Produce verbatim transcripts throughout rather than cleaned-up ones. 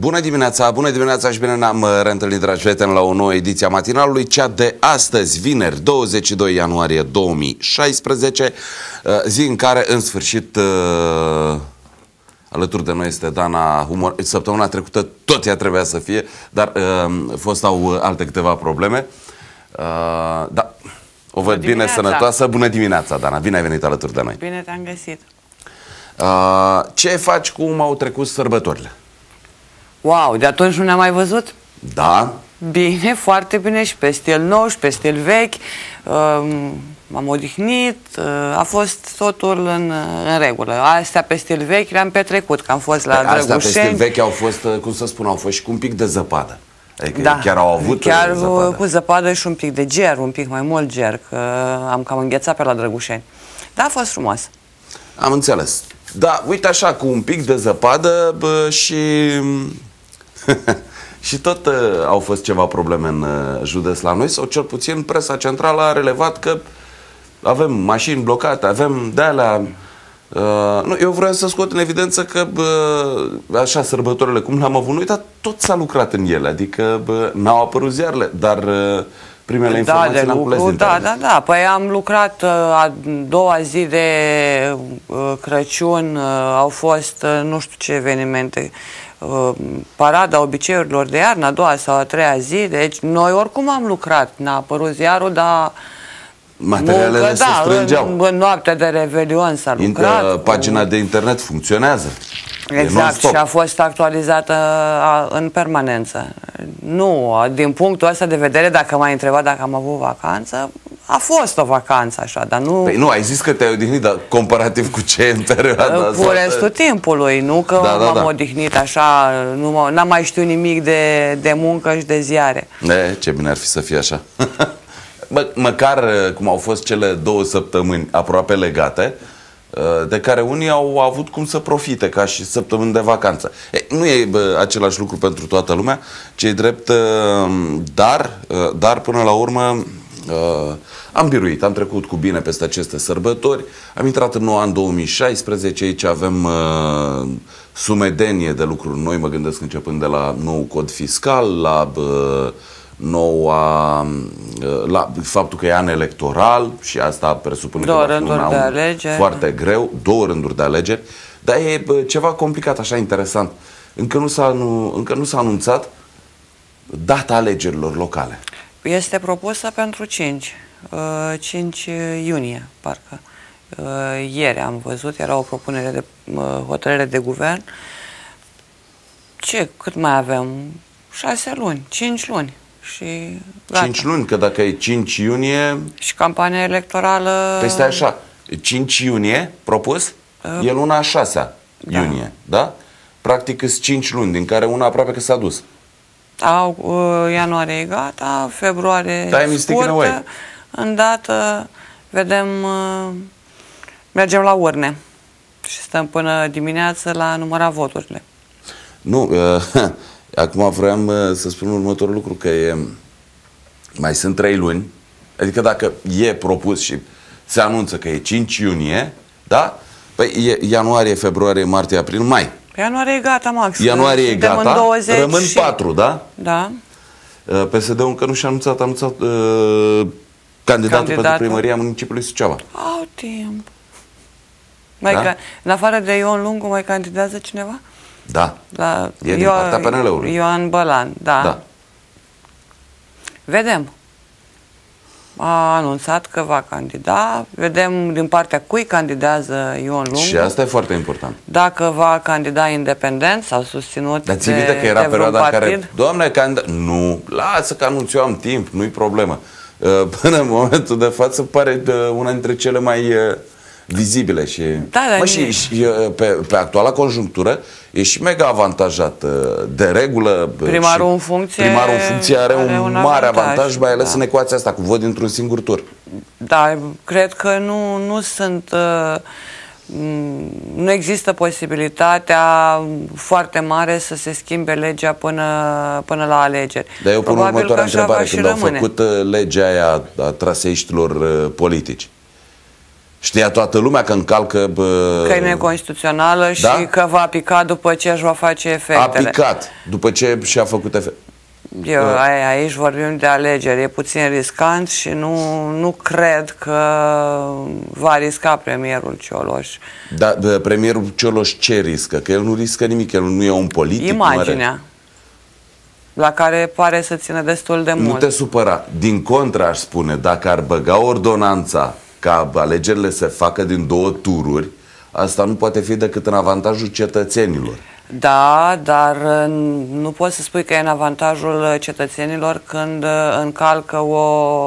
Bună dimineața, bună dimineața și bine ne-am reîntâlnit, dragi prieteni, la o nouă ediție a matinalului, cea de astăzi, vineri, douăzeci și doi ianuarie două mii șaisprezece, zi în care, în sfârșit, alături de noi este Dana Humor. Săptămâna trecută tot ea trebuia să fie, dar fostau alte câteva probleme. Da, o văd bine, sănătoasă. Bună dimineața, Dana, bine ai venit alături de noi. Bine te-am găsit. Ce faci, cum au trecut sărbătorile? Wow, de atunci nu ne-am mai văzut? Da. Bine, foarte bine, și pe stil nou și pe stil vechi. M-am odihnit, a fost totul în, în regulă. Astea pe stil vechi le-am petrecut, că am fost la Drăgușeni. Astea pe stil vechi au fost, cum să spun, au fost și cu un pic de zăpadă. Adică da, chiar au avut chiar zăpadă. Cu zăpadă și un pic de ger, un pic mai mult ger, că am cam înghețat pe la Drăgușeni. Dar a fost frumos. Am înțeles. Da, uite așa, cu un pic de zăpadă bă, și... și tot uh, au fost ceva probleme în uh, județ la noi, sau cel puțin presa centrală a relevat că avem mașini blocate, avem de-alea... Uh, nu, eu vreau să scot în evidență că uh, așa, sărbătorile cum le-am avut noi, dar tot s-a lucrat în ele, adică n-au apărut ziarele, dar uh, primele informații da, le-am cules din da, da, da, păi am lucrat uh, a doua zi de uh, Crăciun, uh, au fost uh, nu știu ce evenimente, uh, parada obiceiurilor de iarnă, a doua sau a treia zi, deci noi oricum am lucrat, n-a apărut ziarul, dar materialele muncă, se da, strângeau. În, în noaptea de Revelion s-a lucrat. Inter, pagina cu... de internet funcționează. Exact, și a fost actualizată a, în permanență. Nu, din punctul ăsta de vedere, dacă m-ai întrebat dacă am avut vacanță, a fost o vacanță așa, dar nu... Păi nu, ai zis că te-ai odihnit, dar comparativ cu ce în perioada asta? Cu restul timpului, nu că da, da, m-am da. odihnit așa, nu n-am mai știut nimic de, de muncă și de ziare. E, ce bine ar fi să fie așa. Mă, măcar cum au fost cele două săptămâni aproape legate, de care unii au avut cum să profite ca și săptămâni de vacanță. E, nu e bă, același lucru pentru toată lumea, ce-i drept, dar, dar până la urmă am biruit, am trecut cu bine peste aceste sărbători, am intrat în nou an două mii șaisprezece, aici avem sumedenie de lucruri noi, mă gândesc începând de la nou cod fiscal, la noua, la faptul că e an electoral și asta presupune două că va fi un an foarte greu, două rânduri de alegeri, dar e bă, ceva complicat, așa interesant. Încă nu s-a nu, încă nu s-a anunțat data alegerilor locale. Este propusă pentru cinci iunie, parcă. Ieri am văzut, era o propunere de hotărâre de guvern. Ce, cât mai avem? Șase luni, cinci luni. Și gata. cinci luni, că dacă e cinci iunie... Și campania electorală... Păi stai așa, cinci iunie, propus, uh, e luna a șasea da. iunie, da? Practic sunt cinci luni, din care una aproape că s-a dus. Au, uh, ianuarie e gata, februarie scurtă, îndată vedem, uh, mergem la urne și stăm până dimineață la număra voturile. Nu, uh, acum vreau uh, să spun următorul lucru, că e, mai sunt trei luni, adică dacă e propus și se anunță că e cinci iunie, da? Păi e ianuarie, februarie, martie, april, mai. Ianuarie e gata, Max. Ianuarie e gata, douăzeci rămân și... patru, da? Da. P S D-ul încă nu și-a anunțat, a anunțat uh, candidatul, candidatul pentru primăria municipiului Suceava. Au timp. Mai da? ca... În afară de Ion Lungu, mai candidează cineva? Da. La... E din Io... partea P N L-ului. Ioan Bălan, da. da. Vedem. A anunțat că va candida. Vedem din partea cui candidează Ion Lungu. Și asta e foarte important. Dacă va candida independent sau susținut. Dar ții minte că era perioada în care, Doamne, candida... Nu, lasă că anunț eu am timp, nu-i problemă. Până în momentul de față pare una dintre cele mai vizibile și, da, mă, și, și pe, pe actuala conjunctură e și mega avantajat. De regulă primarul în funcție, primarul în funcție are, are un, un mare avantaj, avantaj mai ales da. în ecuația asta cu vot dintr-un singur tur. Da, cred că nu, nu sunt uh, nu există posibilitatea foarte mare să se schimbe legea până, până la alegeri. Dar eu pun următoarea întrebare. Când au rămâne. făcut legea aia a traseiștilor politici, Știa toată lumea că încalcă... Bă, că e neconstituțională, da? Și că va pica după ce își va face efectele. A picat după ce și-a făcut efect. Eu, aici vorbim de alegeri, e puțin riscant și nu, nu cred că va risca premierul Cioloș. Dar premierul Cioloș ce riscă? Că el nu riscă nimic, el nu e un politic. Imaginea, mare, la care pare să țină destul de mult. Nu te supăra. Din contră, aș spune, dacă ar băga ordonanța ca alegerile se facă din două tururi, asta nu poate fi decât în avantajul cetățenilor. Da, dar nu poți să spui că e în avantajul cetățenilor când încalcă o,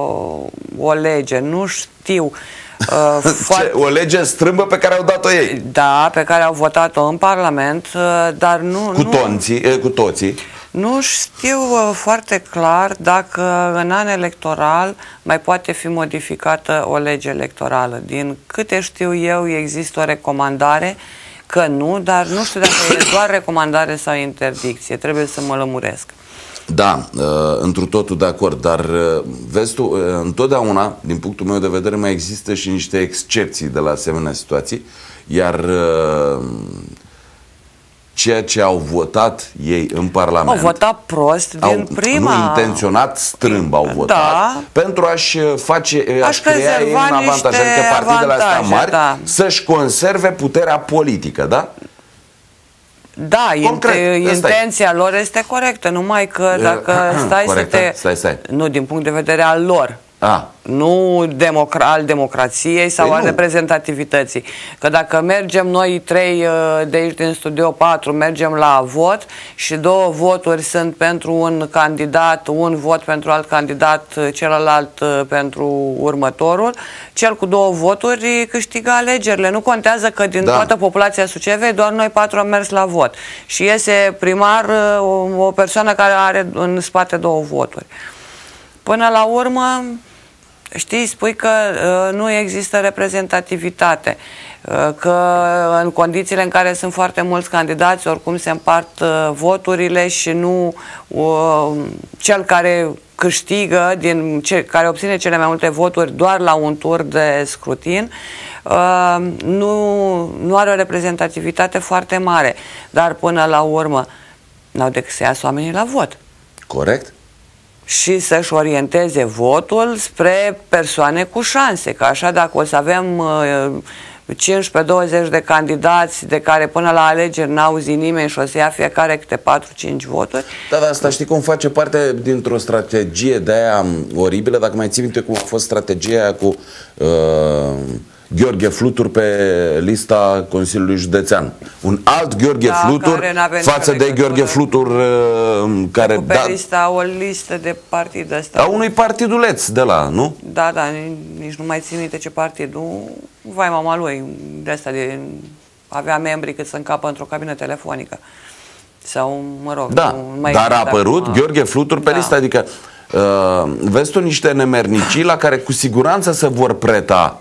o lege. Nu știu. Uh, Ce, o lege strâmbă pe care au dat-o ei. Da, pe care au votat-o în Parlament, uh, dar nu... Cu, nu, tonții, eh, cu toții. Nu știu uh, foarte clar dacă în an electoral mai poate fi modificată o lege electorală. Din câte știu eu, există o recomandare că nu, dar nu știu dacă e doar recomandare sau interdicție. Trebuie să mă lămuresc. Da, uh, întru totul de acord, dar uh, vezi tu, uh, întotdeauna, din punctul meu de vedere, mai există și niște excepții de la asemenea situații, iar uh, ceea ce au votat ei în Parlament... Au votat prost din au, prima... Nu intenționat, strâmb au votat, da, pentru a-și face, aș crea ei un avantaj, adică partidele astea mari, da, să-și conserve puterea politică, da? Da, Concret, intenția lor este corectă, numai că dacă stai Corectă? să te... Stai, stai. Nu, din punct de vedere al lor. A. Nu democra al democrației sau păi al nu. reprezentativității. Că dacă mergem noi trei de aici din Studio patru, mergem la vot și două voturi sunt pentru un candidat, un vot pentru alt candidat, celălalt pentru următorul, cel cu două voturi câștigă alegerile. Nu contează că din da. toată populația Sucevei doar noi patru am mers la vot. Și iese primar o, o persoană care are în spate două voturi. Până la urmă, știi, spui că uh, nu există reprezentativitate, uh, că în condițiile în care sunt foarte mulți candidați, oricum se împart uh, voturile și nu uh, cel care câștigă, din ce, care obține cele mai multe voturi doar la un tur de scrutin, uh, nu, nu are o reprezentativitate foarte mare. Dar până la urmă n-au decât să iasă oamenii la vot. Corect. Și să-și orienteze votul spre persoane cu șanse. Că așa, dacă o să avem uh, cincisprezece douăzeci de candidați de care până la alegeri n-auzi nimeni și o să ia fiecare câte patru cinci voturi. Da, dar asta știi cum face parte dintr-o strategie de aia oribilă, dacă mai ții minte cum a fost strategia aia cu uh, Gheorghe Flutur pe lista Consiliului Județean. Un alt Gheorghe da, Flutur față de Gheorghe Flutur uh, care... Pe da, lista, o listă de partid ăsta. A unui partiduleț de la, nu? Da, da, nici nu mai țin minte ce partid. Nu, vai mama lui, de asta de... avea membri cât să încapă într-o cabină telefonică. Sau, mă rog... Da, nu mai dar a apărut acum Gheorghe Flutur pe da. listă, adică uh, vezi tu niște nemernicii la care cu siguranță se vor preta.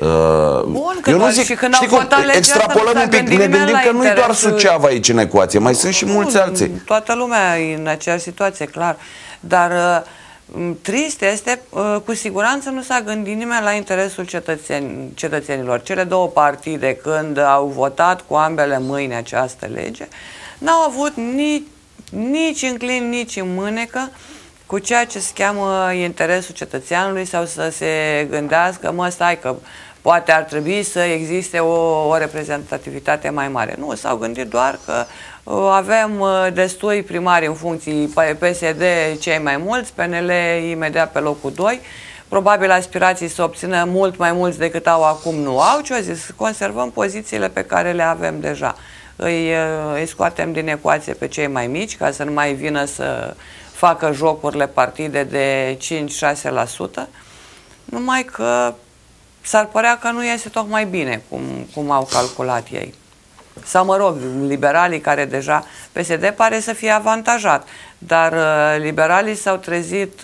Uh, Bun, eu nu zic, și când știi cum, extrapolăm un pic, ne gândim că nu e doar Suceava aici în ecuație, mai sunt și mulți Bun, alții. Toată lumea e în aceeași situație, clar. Dar uh, trist este, uh, cu siguranță nu s-a gândit nimeni la interesul cetățeni, cetățenilor. Cele două partide, când au votat cu ambele mâini această lege, n-au avut nici, nici înclin, nici în mânecă cu ceea ce se cheamă interesul cetățeanului sau să se gândească, mă, stai că poate ar trebui să existe o, o reprezentativitate mai mare. Nu, s-au gândit doar că uh, avem uh, destui primari în funcții, P S D cei mai mulți, P N L imediat pe locul doi, probabil aspirații să obțină mult mai mulți decât au acum nu au, ce au zis, conservăm pozițiile pe care le avem deja. Îi, uh, îi scoatem din ecuație pe cei mai mici, ca să nu mai vină să facă jocurile partide de cinci șase la sută, numai că s-ar părea că nu iese tocmai bine cum, cum au calculat ei. Sau, mă rog, liberalii care deja, P S D pare să fie avantajat, dar uh, liberalii s-au trezit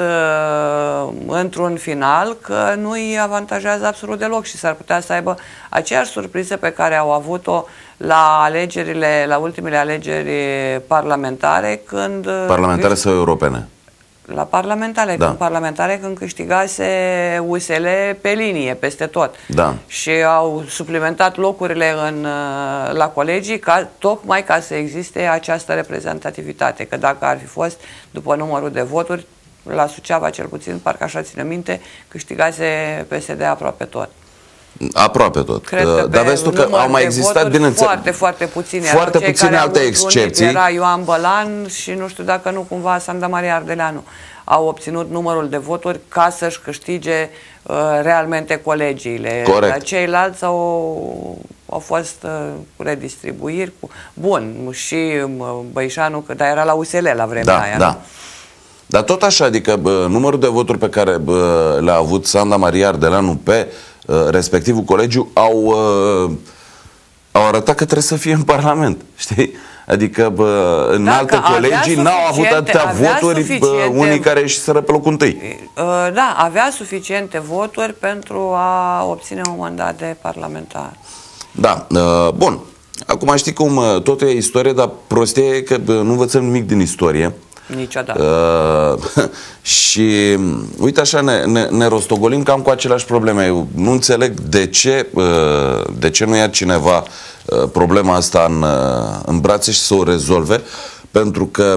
uh, într-un final că nu îi avantajează absolut deloc și s-ar putea să aibă aceeași surpriză pe care au avut-o la alegerile, la ultimele alegeri parlamentare, când... Parlamentare sau europene? La parlamentare, Da. când parlamentare, când câștigase U S L pe linie, peste tot. Da. Și au suplimentat locurile în, uh, la colegii, ca, tocmai ca să existe această reprezentativitate. Că dacă ar fi fost după numărul de voturi, la Suceava cel puțin, parcă așa ține minte, câștigase P S D aproape tot. Aproape tot. Cred că Dar vezi tu că au mai existat, bineînțeles, foarte, foarte puține. Foarte puține alte excepții. Era Ioan Bălan și nu știu dacă nu cumva Sanda Maria Ardeleanu au obținut numărul de voturi ca să-și câștige uh, realmente colegiile. Corect. Dar ceilalți au, au fost uh, redistribuiri. Cu... Bun, și uh, Băișanu, că, dar era la U S L la vremea Da, aia. da. Nu? Dar tot așa, adică bă, numărul de voturi pe care le-a avut Sanda Maria Ardeleanu pe uh, respectivul colegiu au, uh, au arătat că trebuie să fie în Parlament, știi? Adică bă, în Da, alte colegii n-au avut atâtea voturi bă, unii care ieșiseră pe locul întâi. Uh, da, avea suficiente voturi pentru a obține un mandat de parlamentar. Da, uh, bun. Acum știi cum, uh, totul e istorie, dar prostie e că bă, nu învățăm nimic din istorie. Niciodată. Uh, și uite așa ne, ne, ne rostogolim cam cu aceleași probleme. Eu nu înțeleg de ce, uh, de ce nu ia cineva uh, problema asta în, uh, în brațe și să o rezolve, pentru că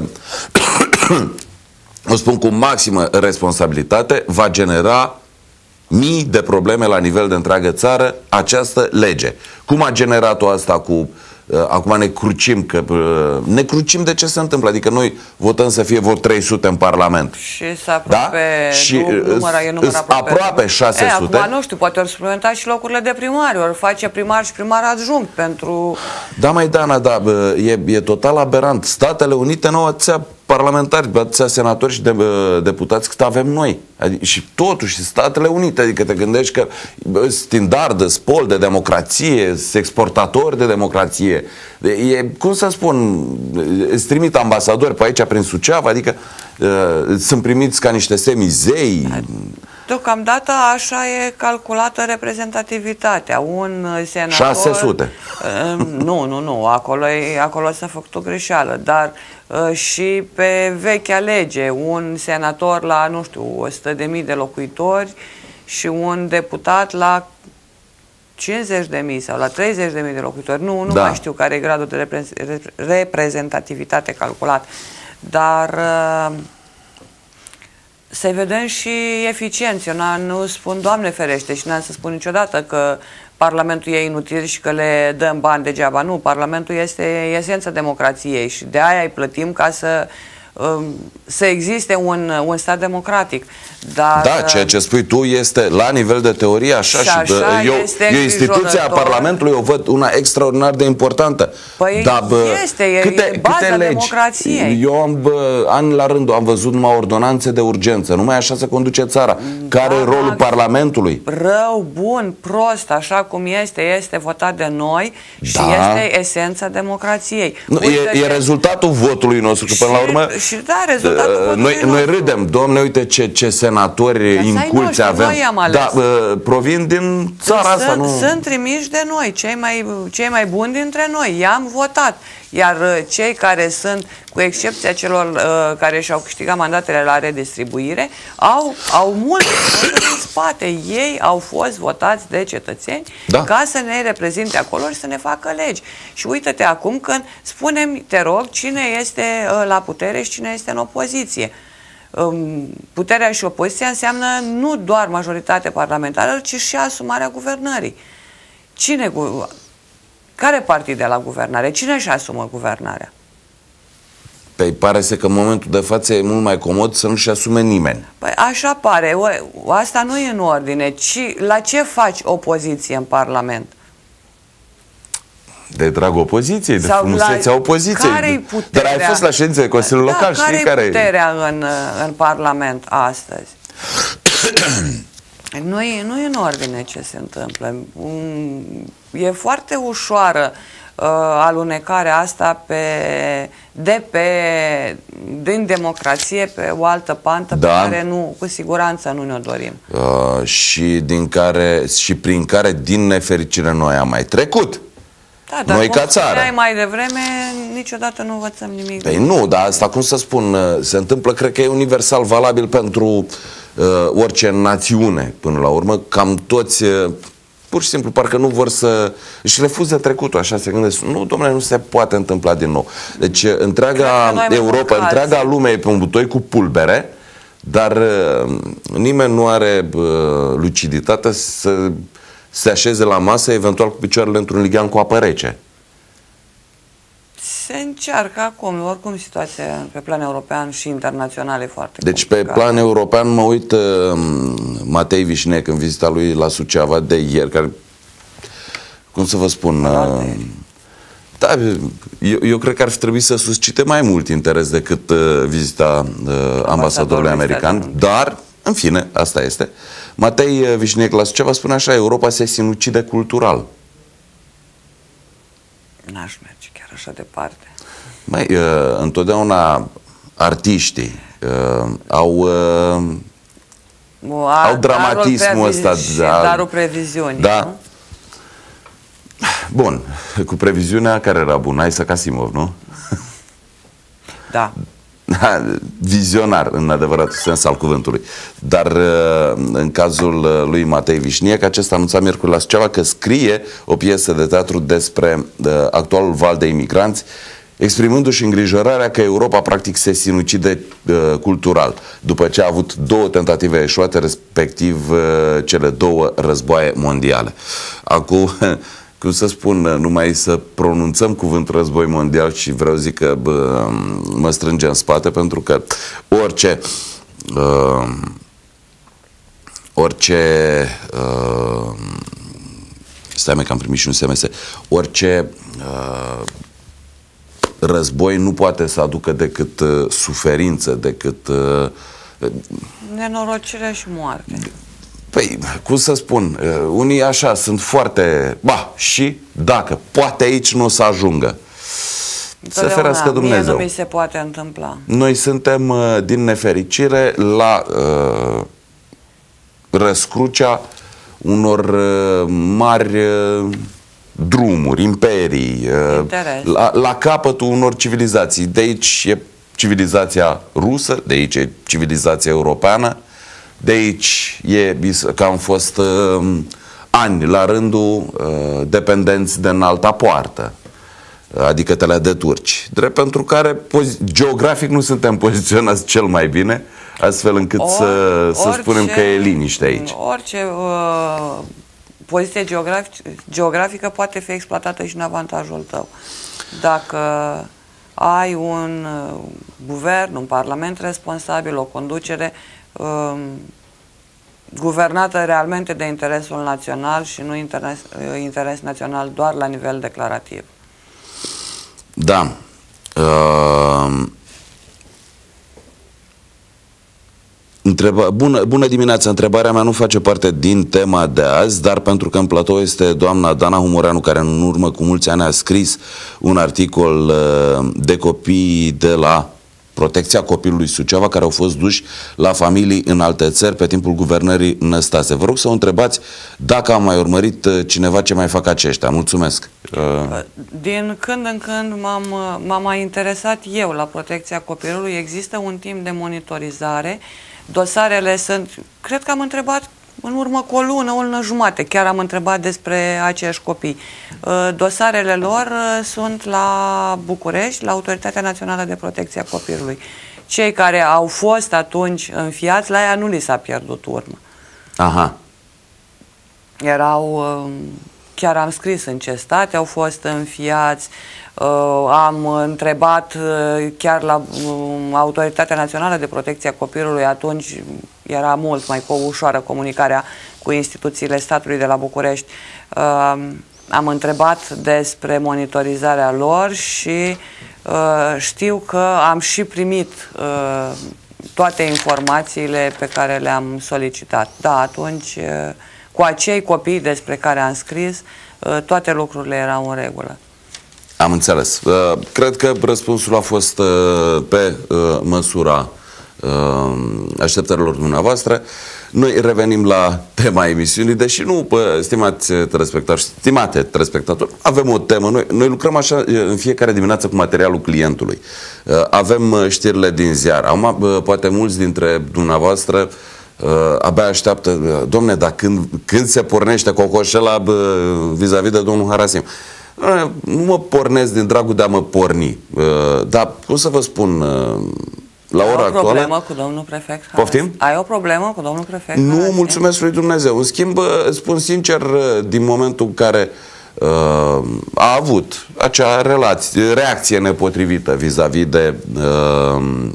o spun cu maximă responsabilitate, va genera mii de probleme la nivel de întreagă țară această lege. Cum a generat-o asta cu Uh, acum ne crucim, că uh, ne crucim de ce se întâmplă, adică noi votăm să fie vot trei sute în Parlament. Și să aproape, da? Și nu, număra, e număr aproape, aproape șase sute. E, acum nu știu, poate ori suplimenta și locurile de primari, ori face primar și primar adjunct pentru... Da, mai Dana, da, e, e total aberant. Statele Unite nu au atâția parlamentari, atâția senatori și de, deputați cât avem noi. Adică, și totuși Statele Unite, adică te gândești că standard, spol de democrație, exportatori de democrație. E, cum să spun, îți trimit ambasadori pe aici prin Suceava, adică uh, sunt primiți ca niște semizei. Deocamdată așa e calculată reprezentativitatea. Un senator... șase sute. Uh, nu, nu, nu. Acolo, e, acolo s-a făcut o greșeală. Dar uh, și pe vechea lege, un senator la, nu știu, o sută de mii de locuitori și un deputat la cincizeci de mii sau la treizeci de mii de locuitori. Nu, nu da. mai știu care e gradul de repre reprezentativitate calculat. Dar... Uh, să-i vedem și eficienți. Eu nu spun, Doamne ferește, și n-am să spun niciodată că Parlamentul e inutil și că le dăm bani degeaba. Nu, Parlamentul este esența democrației și de aia îi plătim ca să, să existe un, un stat democratic. Dar, da, ceea ce spui tu este la nivel de teorie așa și, și așa eu, eu instituția Parlamentului o văd una extraordinar de importantă. Păi dar, bă, este, e, câte, e baza câte legi? democrației. Eu am, bă, ani la rând am văzut numai ordonanțe de urgență, numai așa se conduce țara. Care e rolul Parlamentului? Rău, bun, prost, așa cum este, este votat de noi și da. este esența democrației. Nu, e, e rezultatul votului nostru, că până la urmă și, și da, rezultatul votului noi, nostru. noi râdem, domne, uite ce, ce senatori inculți avem. Da, uh, provin din țara sunt, asta. Nu... Sunt trimiși de noi, cei mai, cei mai buni dintre noi. I-am votat. Iar uh, cei care sunt, cu excepția celor uh, care și-au câștigat mandatele la redistribuire, au, au multe voturi în spate. Ei au fost votați de cetățeni da. ca să ne reprezinte acolo și să ne facă legi. Și uite-te acum când spunem, te rog, cine este uh, la putere și cine este în opoziție. Puterea și opoziția înseamnă nu doar majoritate parlamentară, ci și asumarea guvernării. Cine, care partid de la guvernare? Cine își asumă guvernarea? Păi pare să că în momentul de față e mult mai comod să nu-și asume nimeni. Păi așa pare. O, asta nu e în ordine. Ci, la ce faci opoziție în Parlament? De drag opoziției, de frumusețea opoziției. Care-i puterea? Dar ai fost la ședințele Consiliului da, Local, știi care-i care puterea în, în Parlament astăzi? Nu e, nu e în ordine ce se întâmplă. E foarte ușoară uh, alunecarea asta pe, de pe, din democrație pe o altă pantă da. pe care nu, cu siguranță nu ne-o dorim. Uh, și, din care, și prin care, din nefericire, noi am mai trecut. Da, dar noi ca țară. mai devreme, niciodată nu învățăm nimic. Păi nu, dar asta, cum să spun, se întâmplă, cred că e universal valabil pentru uh, orice națiune, până la urmă. Cam toți, uh, pur și simplu, parcă nu vor să își refuză trecutul, așa se gândesc. Nu, domnule, nu se poate întâmpla din nou. Deci, întreaga Europa, întreaga lume e pe un butoi cu pulbere, dar uh, nimeni nu are uh, luciditatea să se așeze la masă, eventual cu picioarele într-un lighean cu apă rece. Se încearcă acum, oricum situația pe plan european și internațional e foarte Deci complicată. pe plan european mă uit uh, Matei Vișnec în vizita lui la Suceava de ieri, care, cum să vă spun, uh, da, eu, eu cred că ar fi trebuit să suscite mai mult interes decât uh, vizita uh, ambasadorului american, dar, în fine, asta este. Matei Vișnec la Suceava spune așa: Europa se sinucide cultural. N-aș merge chiar așa departe. Mai, uh, întotdeauna artiștii uh, au, uh, A, au dramatismul ăsta. Da, darul previziunii. Da. Nu? Bun. Cu previziunea care era bună? Isaac Asimov, nu? Da. Vizionar, în adevăratul sens al cuvântului. Dar în cazul lui Matei Vișniec, acesta anunța miercuri la Suceava că scrie o piesă de teatru despre actualul val de imigranți, exprimându-și îngrijorarea că Europa practic se sinucide uh, cultural, după ce a avut două tentative eșuate, respectiv uh, cele două războaie mondiale. Acum, cum să spun, numai să pronunțăm cuvântul război mondial și vreau zic că bă, mă strânge în spate, pentru că orice uh, orice uh, stai mă că am primit și un S M S, orice uh, război nu poate să aducă decât uh, suferință, decât uh, nenorocire și moarte. Păi, cum să spun, uh, unii așa sunt foarte, ba, și dacă, poate aici nu o să ajungă. Să ferească Dumnezeu. Mie nu mi se poate întâmpla. Noi suntem, uh, din nefericire, la uh, răscrucea unor uh, mari uh, drumuri, imperii, la, la capătul unor civilizații. De aici e civilizația rusă, de aici e civilizația europeană, de aici e că am fost uh, ani la rândul uh, dependenți de înalta poartă, adică telea de turci, drept pentru care geografic nu suntem poziționați cel mai bine, astfel încât Or, să, să orice, spunem că e liniște aici. Orice uh... poziție geografic, geografică poate fi exploatată și în avantajul tău. Dacă ai un uh, guvern, un parlament responsabil, o conducere uh, guvernată realmente de interesul național și nu interes, uh, interes național doar la nivel declarativ. Da. Uh... Întreba, bună, bună dimineața, întrebarea mea nu face parte din tema de azi, dar pentru că în platou este doamna Dana Humoreanu, care în urmă cu mulți ani a scris un articol uh, de copii de la Protecția Copilului Suceava, care au fost duși la familii în alte țări pe timpul guvernării Năstase. Vă rog să o întrebați dacă a mai urmărit uh, cineva ce mai fac aceștia. Mulțumesc. Uh... Din când în când m-am mai interesat eu la Protecția Copilului. Există un timp de monitorizare. Dosarele sunt, cred că am întrebat în urmă cu o lună, o lună jumate, chiar am întrebat despre aceiași copii. Dosarele lor sunt la București, la Autoritatea Națională de Protecție a Copilului. Cei care au fost atunci înfiați, la ea nu li s-a pierdut urmă. Aha. Erau, chiar am scris în ce state au fost înfiați, Uh, am întrebat uh, chiar la uh, Autoritatea Națională de Protecție a Copilului, atunci era mult mai ușoară comunicarea cu instituțiile statului de la București. Uh, am întrebat despre monitorizarea lor și uh, știu că am și primit uh, toate informațiile pe care le-am solicitat. Da, atunci uh, cu acei copii despre care am scris, uh, toate lucrurile erau în regulă. Am înțeles. Cred că răspunsul a fost pe măsura așteptărilor dumneavoastră. Noi revenim la tema emisiunii, deși nu, pă, stimați telespectatori, stimate telespectatori, avem o temă. Noi, noi lucrăm așa în fiecare dimineață cu materialul clientului. Avem știrile din ziar. Acum, poate mulți dintre dumneavoastră abia așteaptă, domne, dar când, când se pornește cocoșela vis-a-vis de domnul Harasim? Nu mă pornesc din dragul de a mă porni, dar o să vă spun, la ora actuală... Ai o problemă cu domnul prefect? Poftim? Ai o problemă cu domnul prefect? Nu, mulțumesc lui Dumnezeu. În schimb, spun sincer, din momentul în care uh, a avut acea relație, reacție nepotrivită vis-a-vis -vis de, uh,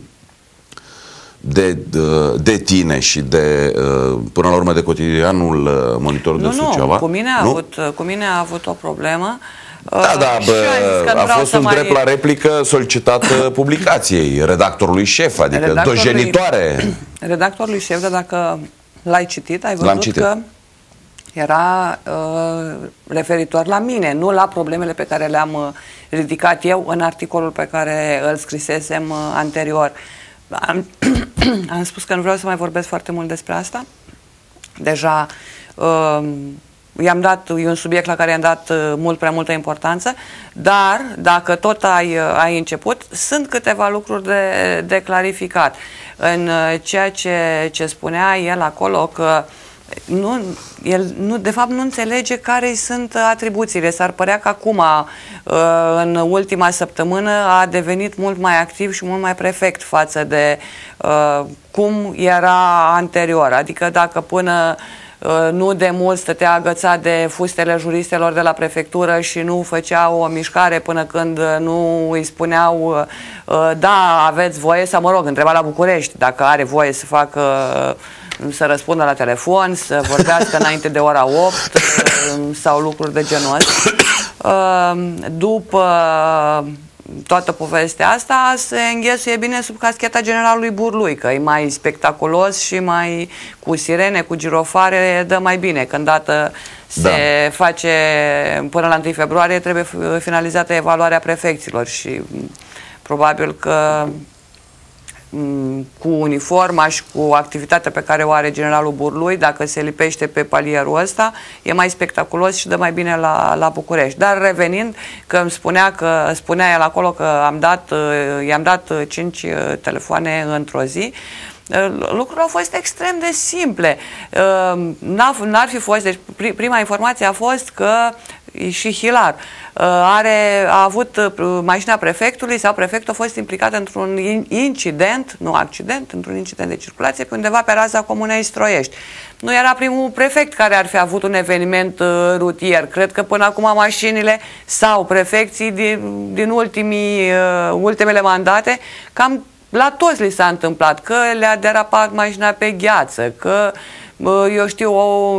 de, de, de tine și de, uh, până la urmă, de cotidianul Monitorul de Suceava. Nu, cu mine a, avut, cu mine a avut o problemă. Da, da, bă, a fost un drept mai... la replică solicitată publicației, redactorului șef, adică redactorului, dojenitoare. Redactorului șef, dar dacă l-ai citit, ai văzut citit. că era uh, referitor la mine, nu la problemele pe care le-am uh, ridicat eu în articolul pe care îl scrisesem uh, anterior. Am, am spus că nu vreau să mai vorbesc foarte mult despre asta. Deja... Uh, I-am dat, e un subiect la care i-am dat uh, mult prea multă importanță, dar dacă tot ai, uh, ai început, sunt câteva lucruri de, de clarificat. În uh, ceea ce, ce spunea el acolo, că nu, el nu, de fapt nu înțelege care sunt atribuțiile. S-ar părea că acum, uh, în ultima săptămână, a devenit mult mai activ și mult mai prefect față de uh, cum era anterior. Adică dacă până nu de mult stătea agățat de fustele juristelor de la prefectură și nu făcea o mișcare până când nu îi spuneau da, aveți voie, sau mă rog, întreba la București dacă are voie să facă, să răspundă la telefon, să vorbească înainte de ora opt sau lucruri de genul ăsta. După toată povestea asta se înghesuie bine sub cascheta generalului Burlui, că e mai spectaculos și mai cu sirene, cu girofare, dă mai bine. Când dată se da. face până la întâi februarie, trebuie finalizată evaluarea prefecților și probabil că cu uniforma și cu activitatea pe care o are generalul Burlui, dacă se lipește pe palierul ăsta, e mai spectaculos și dă mai bine la, la București. Dar revenind, că îmi spunea, că, spunea el acolo că am dat, i-am dat cinci telefoane într-o zi, lucrurile au fost extrem de simple. N-ar fi fost, deci prima informație a fost că și Hilar are, a avut mașina prefectului sau prefectul a fost implicat într-un incident, nu accident, într-un incident de circulație pe undeva pe raza comunei Stroiești. Nu era primul prefect care ar fi avut un eveniment uh, rutier. Cred că până acum mașinile sau prefecții din, din ultimii, uh, ultimele mandate, cam la toți li s-a întâmplat, că le-a derapat mașina pe gheață, că eu știu,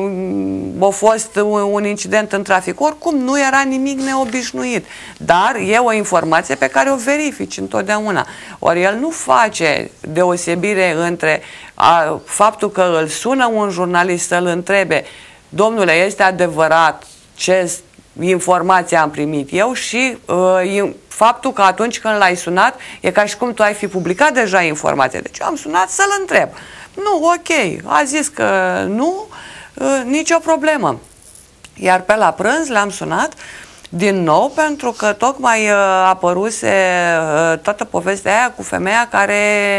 a fost un, un incident în trafic. Oricum, nu era nimic neobișnuit. Dar e o informație pe care o verifici întotdeauna. Ori el nu face deosebire între a, faptul că îl sună un jurnalist să-l întrebe, domnule, este adevărat ce informație am primit eu, și uh, faptul că atunci când l-ai sunat, e ca și cum tu ai fi publicat deja informația. Deci eu am sunat să-l întreb. Nu, ok, a zis că nu, uh, nicio problemă. Iar pe la prânz l-am sunat din nou pentru că tocmai uh, apăruse uh, toată povestea aia cu femeia care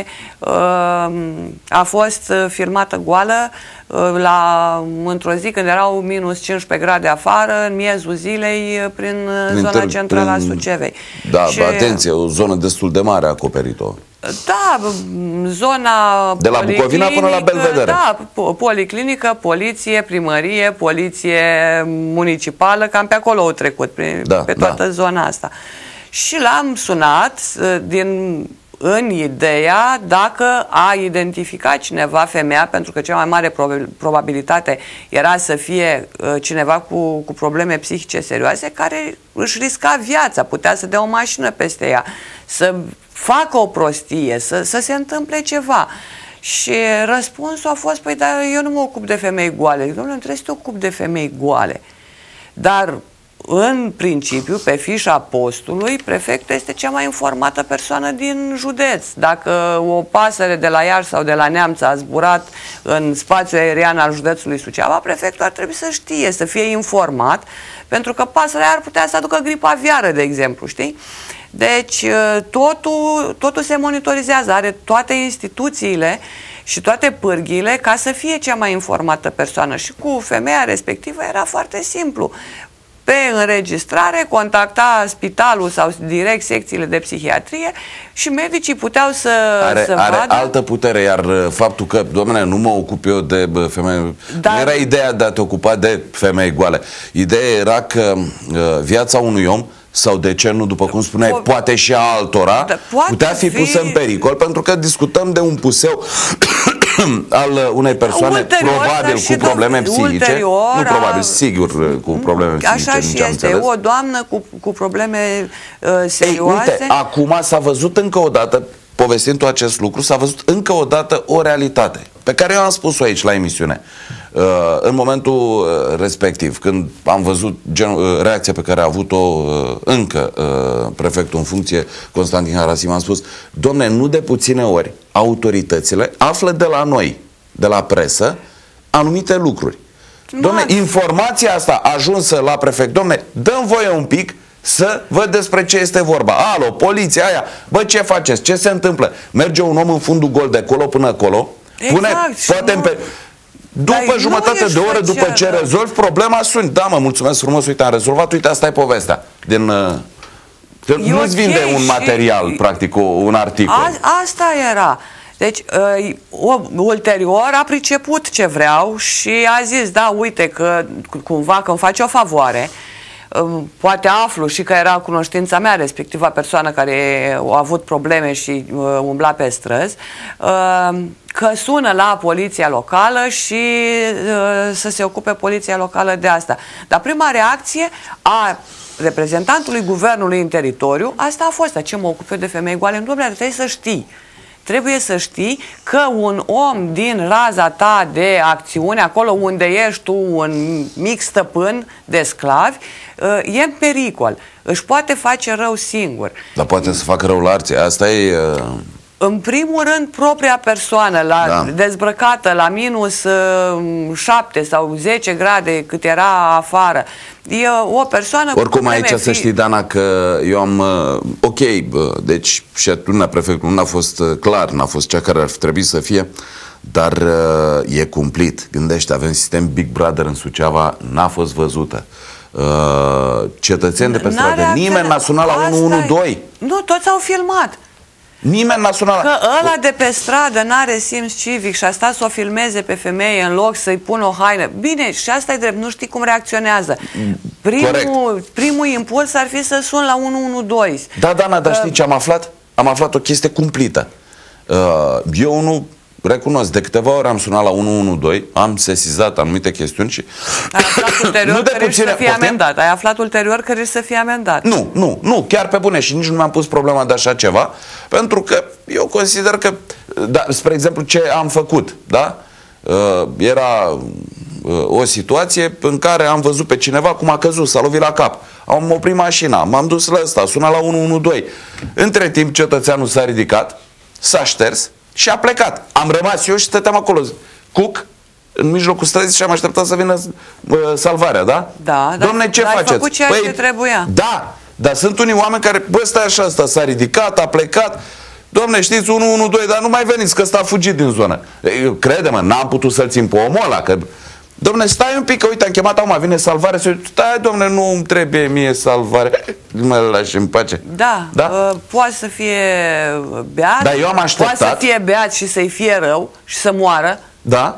uh, a fost uh, filmată goală uh, la, într-o zi când erau minus cincisprezece grade afară, în miezul zilei, uh, prin, prin zona centrală a Sucevei. Da, și, atenție, o zonă destul de mare a acoperit-o. Da, zona de la Bucovina până la Belvedere. Da, policlinică, poliție, primărie, poliție municipală, cam pe acolo au trecut, pe, da, pe toată da. zona asta. Și l-am sunat din, în ideea dacă a identificat cineva femeia, pentru că cea mai mare probabilitate era să fie cineva cu, cu probleme psihice serioase, care își risca viața, putea să dea o mașină peste ea, să facă o prostie, să, să se întâmple ceva. Și răspunsul a fost, păi, dar eu nu mă ocup de femei goale. Dom'le, nu trebuie să te ocupi de femei goale. Dar în principiu, pe fișa postului, prefectul este cea mai informată persoană din județ. Dacă o pasăre de la Iași sau de la Neamț a zburat în spațiul aerian al județului Suceava, prefectul ar trebui să știe, să fie informat, pentru că pasărea ar putea să aducă gripă aviară, de exemplu, știi? Deci totul, totul se monitorizează, are toate instituțiile și toate pârghiile ca să fie cea mai informată persoană. Și cu femeia respectivă era foarte simplu. Pe înregistrare contacta spitalul sau direct secțiile de psihiatrie și medicii puteau să, are, să are vadă... altă putere, iar faptul că, dom'le, nu mă ocup eu de femei... Dar... Nu era ideea de a te ocupa de femei goale. Ideea era că uh, viața unui om sau de ce nu, după cum spuneai, po poate și a altora, da, putea fi pusă fi... în pericol, pentru că discutăm de un puseu al unei persoane, ulterior, probabil cu probleme psihice, ulterior, nu probabil, sigur cu probleme psihice. Așa și este, o doamnă cu, cu probleme uh, serioase. Ei, uite, acum s-a văzut încă o dată, povestind tot acest lucru, s-a văzut încă o dată o realitate, pe care eu am spus-o aici la emisiune. Uh, în momentul respectiv, când am văzut genul, uh, reacția pe care a avut-o uh, încă uh, prefectul în funcție, Constantin Harasim, am spus, domne, nu de puține ori autoritățile află de la noi, de la presă, anumite lucruri. Domne, informația asta ajunsă la prefect, domne, dă-mi voie un pic să văd despre ce este vorba. Alo, poliția aia, bă, ce faceți? Ce se întâmplă? Merge un om în fundul gol de acolo până acolo, exact, pune, poate pe... După Dar jumătate de oră, după ce rezolvi problema, suni. Da, mă, mulțumesc frumos, uite, am rezolvat, uite, asta e povestea. Din, uh, nu-ți vinde okay, un material, și... practic, un articol. A, asta era. Deci, uh, ulterior a priceput ce vreau și a zis, da, uite, că cumva că îmi face o favoare, uh, poate aflu și că era cunoștința mea, respectiva persoană care a avut probleme și uh, umbla pe străzi, uh, că sună la poliția locală și uh, să se ocupe poliția locală de asta. Dar prima reacție a reprezentantului guvernului în teritoriu, asta a fost, ce mă ocup eu de femei goale? În domnule, trebuie să știi. Trebuie să știi că un om din raza ta de acțiune, acolo unde ești tu un mic stăpân de sclavi, uh, e în pericol. Își poate face rău singur. Dar poate să facă rău la alții. Asta e... Uh... În primul rând, propria persoană, la, da. dezbrăcată la minus șapte sau zece grade cât era afară, e o persoană oricum cu aici fi... să știi, Dana, că eu am... Uh, ok, bă, deci și atitudinea prefectului nu a fost uh, clar, n-a fost cea care ar trebui să fie, dar uh, e cumplit. Gândește, avem sistem Big Brother în Suceava, n-a fost văzută. Uh, cetățeni de pe stradă, nimeni n-a sunat la unu unu doi. Nu, toți au filmat. Nimeni n-a sunat că la... ăla de pe stradă n-are simț civic și a stat să o filmeze pe femeie în loc să-i pună o haină. Bine, și asta e drept, nu știi cum reacționează. Primul, primul impuls ar fi să sun la unu unu doi. Da, Dana, dar uh... știi ce am aflat? Am aflat o chestie cumplită. Uh, eu nu recunosc, de câteva ori am sunat la unu unu doi, am sesizat anumite chestiuni și... Ai aflat ulterior că riști să fie amendat. Ai aflat ulterior că riști să fie amendat. Nu, nu, nu, chiar pe bune și nici nu mi-am pus problema de așa ceva, pentru că eu consider că, da, spre exemplu, ce am făcut, da? Uh, era uh, o situație în care am văzut pe cineva cum a căzut, s-a lovit la cap. Am oprit mașina, m-am dus la ăsta, sunat la unu unu doi. Între timp, cetățeanul s-a ridicat, s-a șters și a plecat. Am rămas eu și stăteam acolo, cuc, în mijlocul străzii și am așteptat să vină uh, salvarea, da? Da, Dom'le, ce dar faceți? ai făcut ceea păi, ce trebuia. Da, dar sunt unii oameni care, bă, stai așa, ăsta s-a ridicat, a plecat. Dom'le, știți, unu unu doi, dar nu mai veniți, că ăsta a fugit din zonă. Crede-mă, n-am putut să-l țin pe omul ăla, că... Dom'le, stai un pic, că uite, am chemat acum, vine salvare, să stai, dom'le, nu îmi trebuie mie salvare. Mă lași în pace. Da, da? Uh, poate să fie beat, da, eu am așteptat. Poate să fie beat și să-i fie rău și să moară. Da.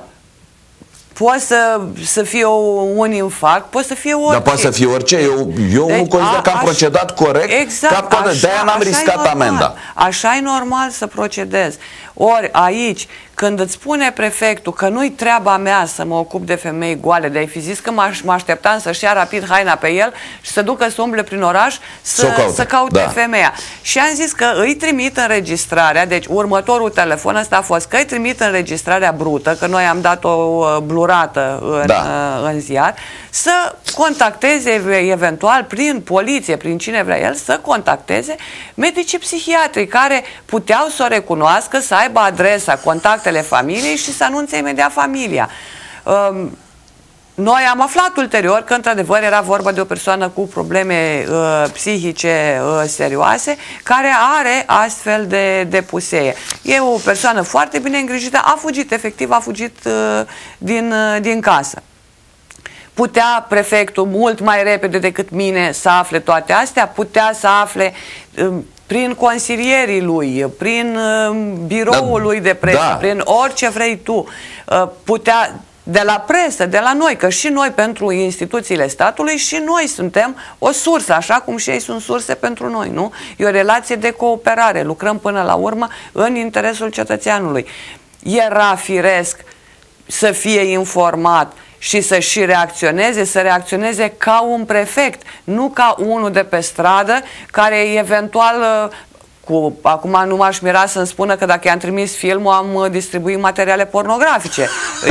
Poate să, să fie un infarct, poate să fie orice. Dar poate să fie orice. Eu, eu deci, nu consider a, că am așa, procedat corect. Exact. De-aia n-am riscat amenda. Așa e normal să procedezi. Ori aici, că când îți spune prefectul că nu-i treaba mea să mă ocup de femei goale, de ai fi zis că mă așteptam să-și ia rapid haina pe el și să ducă să umble prin oraș să, caute, să caute da. femeia. Și am zis că îi trimit înregistrarea, deci următorul telefon ăsta a fost că îi trimit înregistrarea brută, că noi am dat-o blurată în, da. în ziar, să contacteze eventual prin poliție, prin cine vrea el, să contacteze medicii psihiatri care puteau să o recunoască, să aibă adresa, contactele familiei și să anunțe imediat familia. Um, Noi am aflat ulterior că într-adevăr era vorba de o persoană cu probleme uh, psihice uh, serioase care are astfel de, de puseie. E o persoană foarte bine îngrijită, a fugit, efectiv a fugit uh, din, uh, din casă. Putea prefectul mult mai repede decât mine să afle toate astea, putea să afle uh, prin consilierii lui, prin uh, biroul da, lui de presă, da. prin orice vrei tu, uh, putea... de la presă, de la noi, că și noi pentru instituțiile statului și noi suntem o sursă, așa cum și ei sunt surse pentru noi, nu? E o relație de cooperare, lucrăm până la urmă în interesul cetățeanului. Era firesc să fie informat și să și reacționeze, să reacționeze ca un prefect, nu ca unul de pe stradă care eventual... Cu, acum nu m-aș mira să-mi spună că dacă i-am trimis filmul am distribuit materiale pornografice.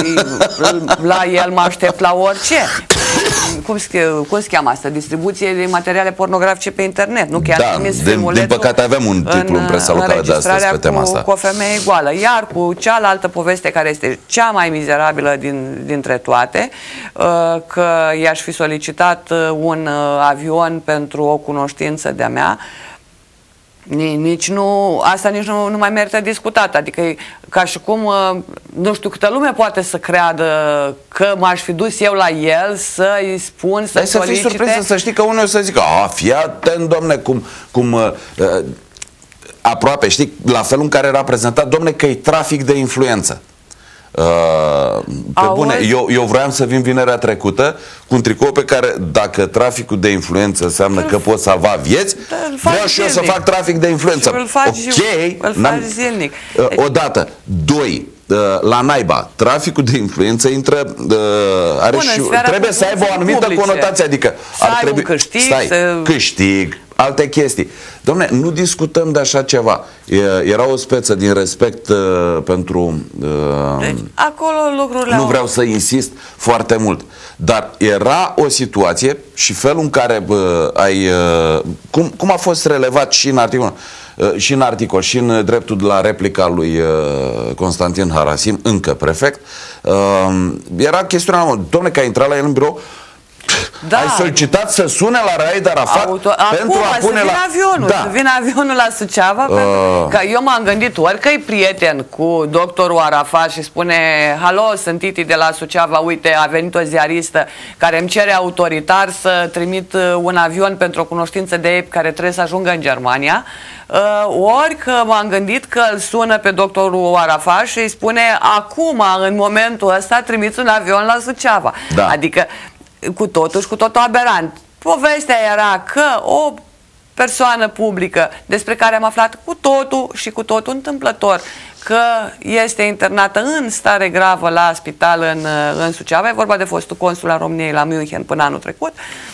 La el mă aștept la orice. Cum, cum se cheamă asta? Distribuție de materiale pornografice pe internet. Nu că i-am da, trimis din, filmulețul. Din păcate avem un titlu în, în presa locală de astăzi pe tema asta. Cu o femeie goală. Iar cu cealaltă poveste care este cea mai mizerabilă din, dintre toate, că i-aș fi solicitat un avion pentru o cunoștință de-a mea, Nici nu, asta nici nu, nu mai merită discutat. Adică ca și cum, nu știu, câtă lume poate să creadă că m-aș fi dus eu la el să-i spun, să solicite. Să fii surprinsă, să știi că unul o să zică, a, fii atent, domne, cum, cum uh, aproape, știi, la felul în care era prezentat, domne, că e trafic de influență. Uh, pe Auzi? bune, eu, eu vroiam să vin vinerea trecută cu un tricou pe care, dacă traficul de influență înseamnă îl, că pot salva vieți, vreau și eu să fac trafic de influență. Îl faci, ok, îl faci zilnic. Uh, odată. Doi, uh, la naiba, traficul de influență intră, uh, are Bună, și, trebuie să aibă o anumită publice. conotație, adică să ar trebui, câștig, stai, să... câștig, alte chestii. Dom'le, nu discutăm de așa ceva. Era o speță din respect uh, pentru... Uh, deci, acolo lucrurile... Nu vreau să insist foarte mult. Dar era o situație și felul în care uh, ai... Uh, cum, cum a fost relevat și în articol, uh, și în articol, și în dreptul la replica lui uh, Constantin Harasim, încă prefect, uh, era chestiunea, dom'le, că a intrat la el în birou, da. Ai solicitat să sune la Raed Arafat Auto... pentru Acum, a pune să vină la... avionul, da. să vină avionul la Suceava, uh... pentru că eu m-am gândit ori că e prieten cu doctorul Arafat și spune, halo, sunt Titi de la Suceava, uite, a venit o ziaristă care îmi cere autoritar să trimit un avion pentru o cunoștință de ei care trebuie să ajungă în Germania, uh, ori că m-am gândit că îl sună pe doctorul Arafat și îi spune, acum, în momentul ăsta, trimiți un avion la Suceava. Da. Adică cu totul și cu totul aberant. Povestea era că o persoană publică despre care am aflat cu totul și cu totul întâmplător că este internată în stare gravă la spital în, în Suceava, e vorba de fostul consul al României la München până anul trecut,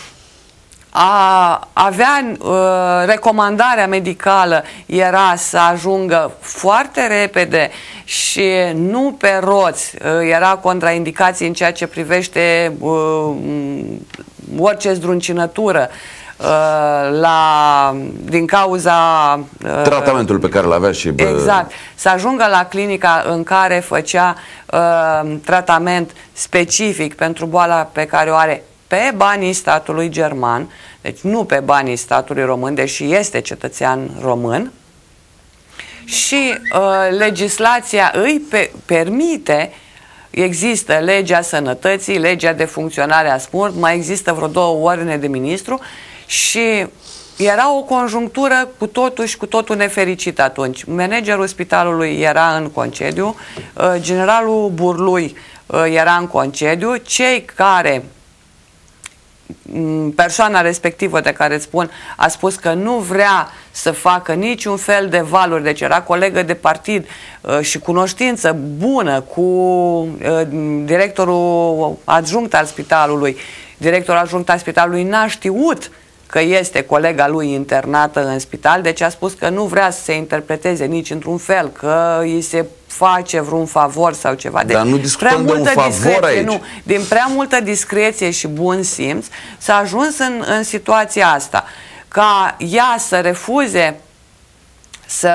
a avea uh, recomandarea medicală era să ajungă foarte repede și nu pe roți, uh, era contraindicație în ceea ce privește uh, orice zdruncinătură uh, la, din cauza uh, tratamentul pe care l-avea și bă... exact, să ajungă la clinica în care făcea uh, tratament specific pentru boala pe care o are pe banii statului german, deci nu pe banii statului român, deși este cetățean român, și uh, legislația îi pe permite, există legea sănătății, legea de funcționare a S M U R, mai există vreo două ordine de ministru și era o conjunctură cu totul și cu totul nefericit atunci. Managerul spitalului era în concediu, uh, generalul Burlui uh, era în concediu, cei care persoana respectivă de care îți spun a spus că nu vrea să facă niciun fel de valuri, deci era colegă de partid și cunoștință bună cu directorul adjunct al spitalului. Directorul adjunct al spitalului n-a știut că este colega lui internată în spital, deci a spus că nu vrea să se interpreteze nici într-un fel, că îi se face vreun favor sau ceva. Dar nu discutăm de un favor aici. Nu, din prea multă discreție și bun simț s-a ajuns în, în situația asta, ca ea să refuze să,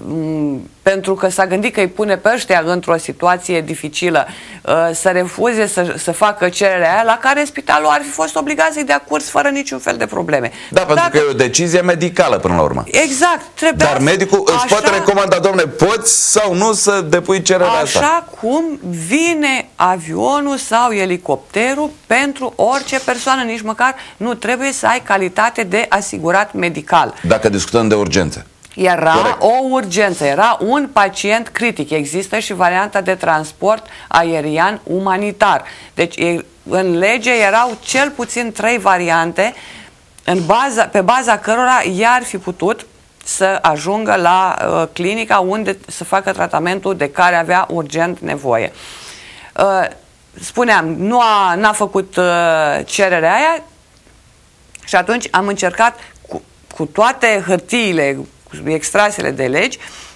pentru că s-a gândit că îi pune pe ăștia într-o situație dificilă, să refuze să, să facă cererea aia, la care spitalul ar fi fost obligat să-i dea curs fără niciun fel de probleme. Da, pentru Dacă... că e o decizie medicală până la urmă. Exact. Trebuia Dar medicul așa... îți poate recomanda, domnule, poți sau nu să depui cererea așa asta. Așa cum vine avionul sau elicopterul pentru orice persoană, nici măcar nu trebuie să ai calitate de asigurat medical. Dacă discutăm de urgențe. Era Corect. o urgență, era un pacient critic. Există și varianta de transport aerian umanitar. Deci în lege erau cel puțin trei variante în baza, pe baza cărora ea ar fi putut să ajungă la uh, clinica unde să facă tratamentul de care avea urgent nevoie. Uh, spuneam, nu a n-a făcut uh, cererea aia și atunci am încercat cu, cu toate hârtiile extrasele de legi,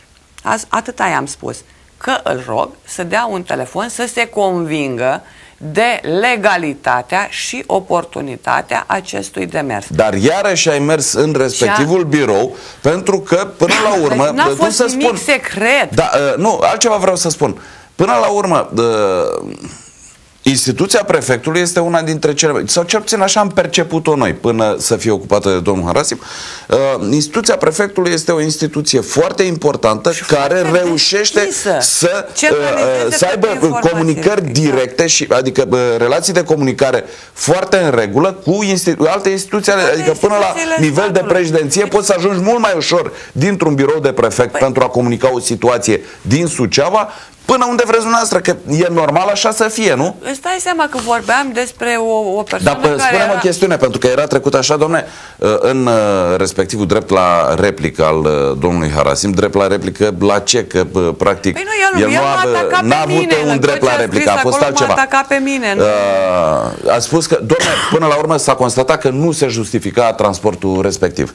atâta i-am spus, că îl rog să dea un telefon să se convingă de legalitatea și oportunitatea acestui demers. Dar iarăși ai mers în respectivul birou, pentru că până la urmă... Deci n-a fost să nimic spun, secret. Da, uh, nu, altceva vreau să spun. Până la urmă... Uh, instituția prefectului este una dintre cele, sau cel puțin așa am perceput-o noi până să fie ocupată de domnul Harasim. Uh, instituția prefectului este o instituție foarte importantă și care foarte reușește deschisă. să, uh, să aibă comunicări directe, și, adică uh, relații de comunicare foarte în regulă cu institu alte instituții, Toate adică până la nivel de președinție deci... poți să ajungi mult mai ușor dintr-un birou de prefect păi... pentru a comunica o situație din Suceava până unde vreți dumneavoastră, că e normal așa să fie, nu? Îți dai seama că vorbeam despre o, o persoană Dar care spune-mă era... chestiune, pentru că era trecut așa, domne, în respectivul drept la replică al domnului Harasim, drept la replică la ce? Că practic păi nu, el, el nu a avut un drept la replică, a fost altceva. Pe mine, nu? Uh, a spus că, domne, până la urmă s-a constatat că nu se justifica transportul respectiv.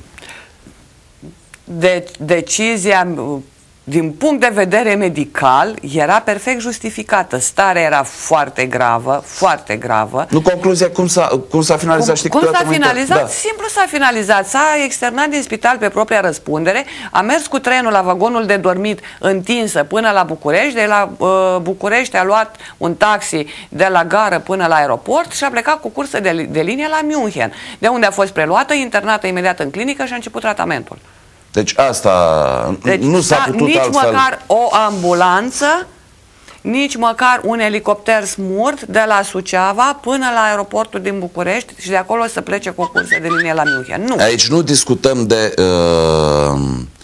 De, decizia... din punct de vedere medical, era perfect justificată. Starea era foarte gravă, foarte gravă. Nu, concluzia, cum s-a cum s-a finalizat? Cum, știi, cum s-a finalizat? Da. Da. Simplu s-a finalizat. S-a externat din spital pe propria răspundere, a mers cu trenul la vagonul de dormit întinsă până la București, de la uh, București a luat un taxi de la gară până la aeroport și a plecat cu cursă de, de linie la München, de unde a fost preluată, internată imediat în clinică și a început tratamentul. Deci asta deci, nu s-a putut nici altfel. măcar o ambulanță, nici măcar un elicopter smurt de la Suceava până la aeroportul din București și de acolo să plece cu o cursă de linie la München. Nu. Aici nu discutăm de... Uh,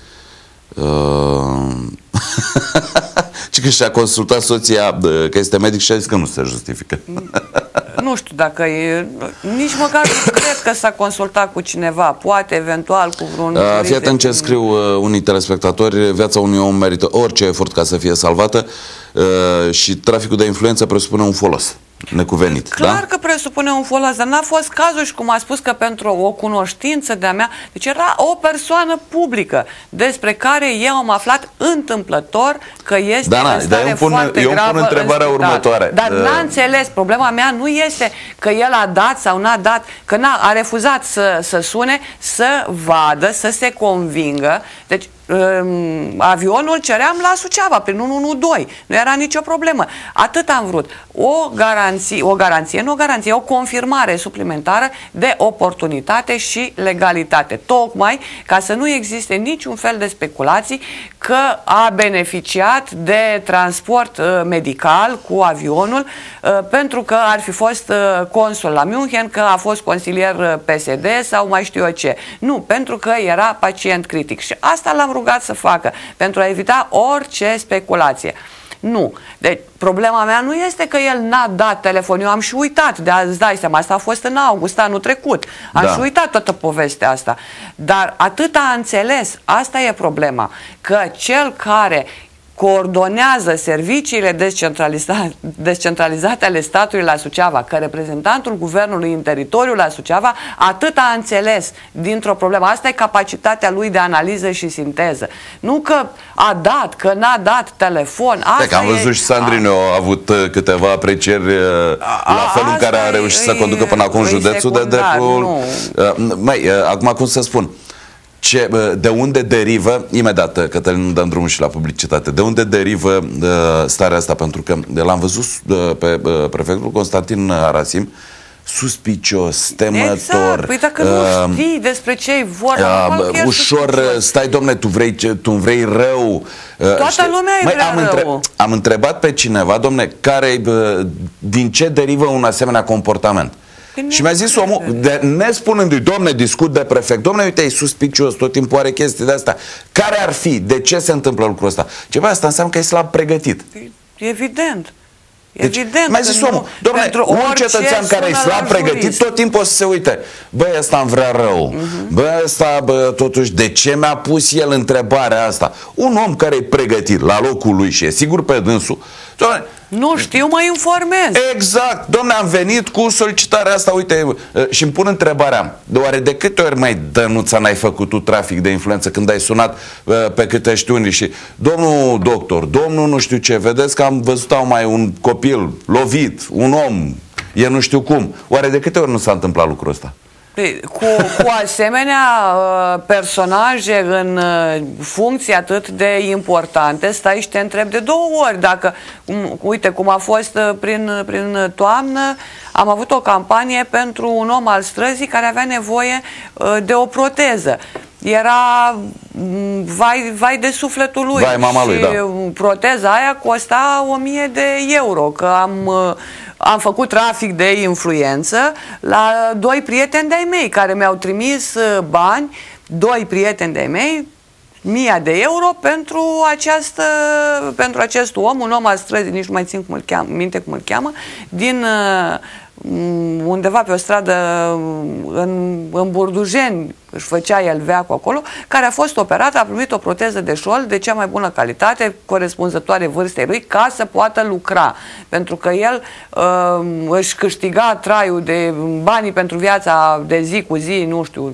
uh, ci că și-a consultat soția că este medic și a zis că nu se justifică. Nu știu dacă e... Nici măcar nu cred că s-a consultat cu cineva. Poate, eventual, cu vreun... Uh, fii atent ce scriu uh, unii telespectatori. Viața unui om merită orice efort ca să fie salvată uh, și traficul de influență presupune un folos necuvenit. Clar da? că presupune un folos, dar n-a fost cazul și cum a spus că pentru o cunoștință de-a mea, deci era o persoană publică despre care eu am aflat întâmplător că este da, în stare dar eu pun, foarte eu gravă pun întrebarea în următoare. Dar uh... n-a înțeles, problema mea nu este că el a dat sau n-a dat, că n-a, a refuzat să, să sune, să vadă, să se convingă. Deci um, avionul ceream la Suceava, prin unu unu doi. Nu era nicio problemă. Atât am vrut. O garanție, o garanție, nu o garanție, o confirmare suplimentară de oportunitate și legalitate. Tocmai ca să nu existe niciun fel de speculații că a beneficiat de transport uh, medical cu avionul uh, pentru că ar fi fost uh, consul la München, că a fost consilier uh, P S D sau mai știu eu ce. Nu, pentru că era pacient critic. Și asta l-am rugat să facă, pentru a evita orice speculație. Nu. Deci problema mea nu este că el n-a dat telefon. Eu am și uitat, de azi dai seama, asta a fost în august, anul trecut. Am da. și uitat toată povestea asta. Dar atât a înțeles, asta e problema, că cel care coordonează serviciile descentralizate, descentralizate ale statului la Suceava, că reprezentantul guvernului în teritoriul la Suceava, atât a înțeles dintr-o problemă. Asta e capacitatea lui de analiză și sinteză. Nu că a dat, că n-a dat telefon. Asta că am văzut e... și Sandrine a avut câteva aprecieri a, la felul în care a reușit e, să conducă până acum județul de dreptul. Mai, acum cum să spun? Ce, de unde derivă, imediat, Cătălin, dăm drumul și la publicitate, de unde derivă uh, starea asta? Pentru că l-am văzut uh, pe uh, prefectul Constantin Harasim suspicios, temător. Exact. Păi dacă uh, nu știi despre ce e vorba, uh, ușor, suspicios. Stai, domne, tu vrei, tu vrei rău. Uh, Toată știi? lumea e vrea am, între rău. am întrebat pe cineva, domne, care, uh, din ce derivă un asemenea comportament? Și mi-a zis omul, de, nespunându-i, domne, discut de prefect, domne, uite, e suspicios, tot timpul are chestii de astea. Care ar fi? De ce se întâmplă lucrul ăsta? Ceva asta înseamnă că e slab pregătit. Evident. Deci, Evident. mi-a zis omul, domne, un cetățean care e slab pregătit, tot timpul o să se uite, băi, ăsta îmi vrea rău, uh-huh. băi, ăsta, bă, totuși, de ce mi-a pus el întrebarea asta? Un om care e pregătit la locul lui și e sigur pe dânsul, domne, nu știu, mă informez. Exact, domne, am venit cu solicitarea asta, uite, și îmi pun întrebarea, oare de câte ori, mai Dănuța, n-ai făcut tu trafic de influență când ai sunat pe câte știu unii și, domnul doctor, domnul nu știu ce, vedeți că am văzut au mai un copil lovit, un om, e nu știu cum, oare de câte ori nu s-a întâmplat lucrul ăsta? Cu, cu asemenea uh, personaje în uh, funcții atât de importante, stai și te întrebi de două ori dacă, um, uite cum a fost uh, prin, prin toamnă, am avut o campanie pentru un om al străzii care avea nevoie uh, de o proteză. Era um, vai, vai de sufletul lui. Vai, mama lui, și da. proteza aia costa o mie de euro, că am... Uh, Am făcut trafic de influență la doi prieteni de-ai mei care mi-au trimis bani, doi prieteni de-ai mei, mie de euro pentru, această, pentru acest om, un om al străzii, nici nu mai țin cum îl cheamă, minte cum îl cheamă, din undeva pe o stradă în, în Burdujeni, își făcea el veacul acolo, care a fost operat, a primit o proteză de șold de cea mai bună calitate, corespunzătoare vârstei lui, ca să poată lucra. Pentru că el uh, își câștiga traiul de banii pentru viața de zi cu zi, nu știu,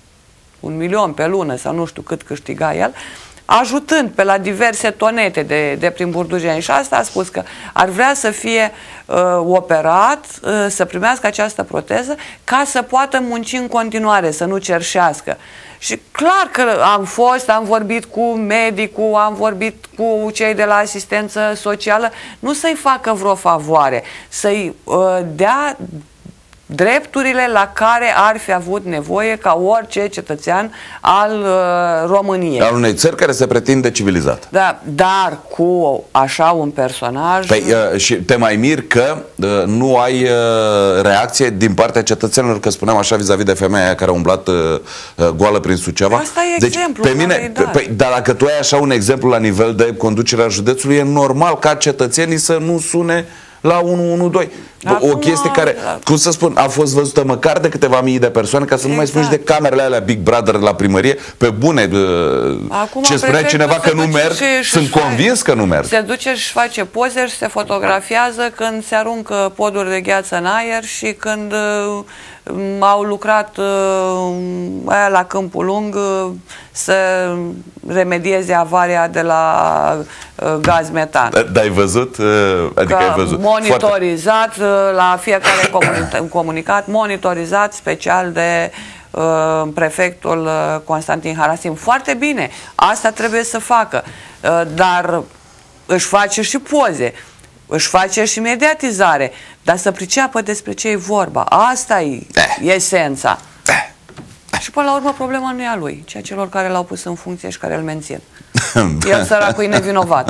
un milion pe lună sau nu știu cât câștiga el, ajutând pe la diverse tonete de, de prin Burdujeni. Și asta a spus că ar vrea să fie uh, operat, uh, să primească această proteză ca să poată munci în continuare, să nu cerșească. Și clar că am fost, am vorbit cu medicul, am vorbit cu cei de la asistență socială, nu să-i facă vreo favoare, să-i uh, dea drepturile la care ar fi avut nevoie ca orice cetățean al uh, României. Al unei țări care se pretinde civilizat. Da, dar cu așa un personaj... Păi, uh, și te mai miri că uh, nu ai uh, reacție din partea cetățenilor, că spuneam așa vis-a-vis de femeia aia care a umblat uh, uh, goală prin Suceava. Asta e deci, exemplu. Pe mine, pe, dar dacă tu ai așa un exemplu la nivel de conducerea județului, e normal ca cetățenii să nu sune la unu unu doi. Acum, o chestie care, cum să spun, a fost văzută măcar de câteva mii de persoane, ca să exact. nu mai spun și de camerele alea Big Brother la primărie, pe bune. Acum, ce spunea cineva că nu merg, și, sunt și convins că nu merg. Se duce și face poze și se fotografiază când se aruncă poduri de gheață în aer și când uh, au lucrat uh, aia la Câmpul Lung uh, să remedieze avaria de la uh, gaz metan. Dar ai văzut? Uh, adică că ai văzut. Monitorizat Foarte... la fiecare comunicat, monitorizat special de uh, prefectul uh, Constantin Harasim. Foarte bine, asta trebuie să facă, uh, dar își face și poze, își face și mediatizare, dar să priceapă despre ce e vorba. Asta e eh. esența. Eh. Și până la urmă problema nu e a lui, ci a celor care l-au pus în funcție și care îl mențin. El săracul e nevinovat.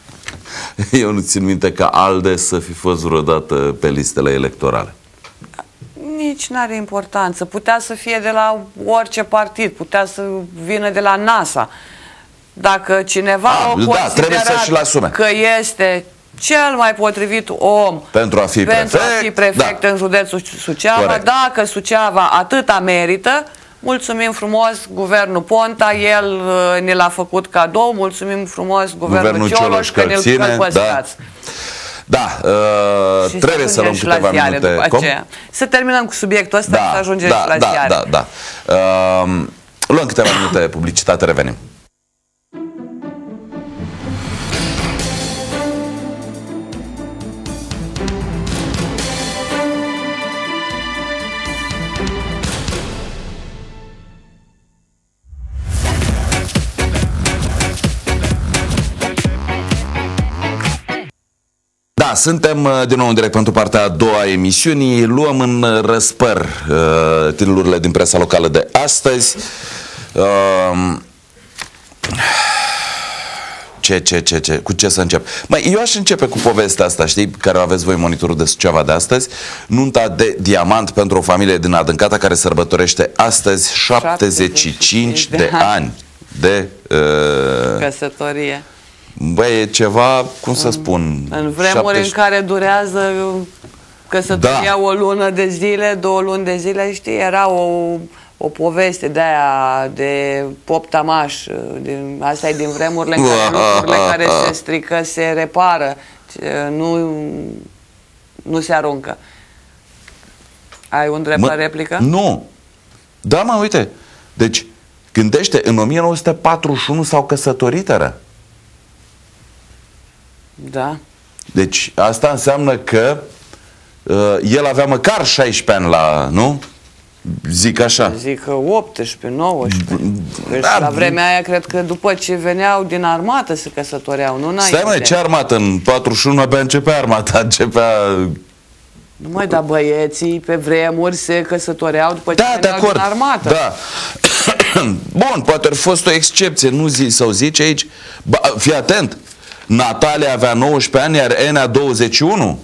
Eu nu țin minte ca ALDE să fi fost vreodată pe listele electorale. Nici n-are importanță. Putea să fie de la orice partid, putea să vină de la NASA. Dacă cineva A, a da, trebuie să-și-l asume. că este cel mai potrivit om pentru a fi pentru prefect, a fi prefect da. în județul Suceava, Corect. dacă Suceava atâta merită, mulțumim frumos Guvernul Ponta, el uh, ne l-a făcut cadou, mulțumim frumos Guvernul, Guvernul Cioloș că ne-l păstrați. Da, uh, trebuie să luăm câteva minute. Să terminăm cu subiectul ăsta, da, să ajungem da, și la da, ziare. Da, da. Uh, luăm câteva minute publicitate, revenim. Da, suntem din nou în direct pentru partea a doua a emisiunii. Luăm în răspăr uh, titlurile din presa locală de astăzi. Uh, ce, ce, ce, ce, cu ce să încep? Măi, eu aș începe cu povestea asta, știi, care o aveți voi în monitorul de Suceava de astăzi. Nunta de diamant pentru o familie din Adâncata care sărbătorește astăzi șaptezeci și cinci de ani de uh, căsătorie. Băi, e ceva, cum să spun... În vremuri șaptezeci... în care durează căsătoria da. o lună de zile, două luni de zile, știi, era o, o poveste de aia, de pop tamaș. Din, asta e din vremurile în care lucrurile care se strică se repară, nu, nu se aruncă. Ai un drept la replică? Nu. Da, mă, uite. Deci, gândește, în o mie nouă sute patruzeci și unu s-au căsătorit, era. Da. Deci asta înseamnă că uh, el avea măcar șaisprezece ani la, nu? Zic așa. Zic că optsprezece, nouăsprezece. Deci da, la vremea aia cred că după ce veneau din armată se căsătoreau, nu înainte. Stai mă, ce armată? În patruzeci și unu abia începea armata, începea... Nu mai, dar băieții pe vremuri se căsătoreau după ce da, veneau din armată. Da. Bun, poate ar fost o excepție, nu zi sau zici aici. Ba, fii atent. Natalia avea nouăsprezece ani, iar Enea douăzeci și unu.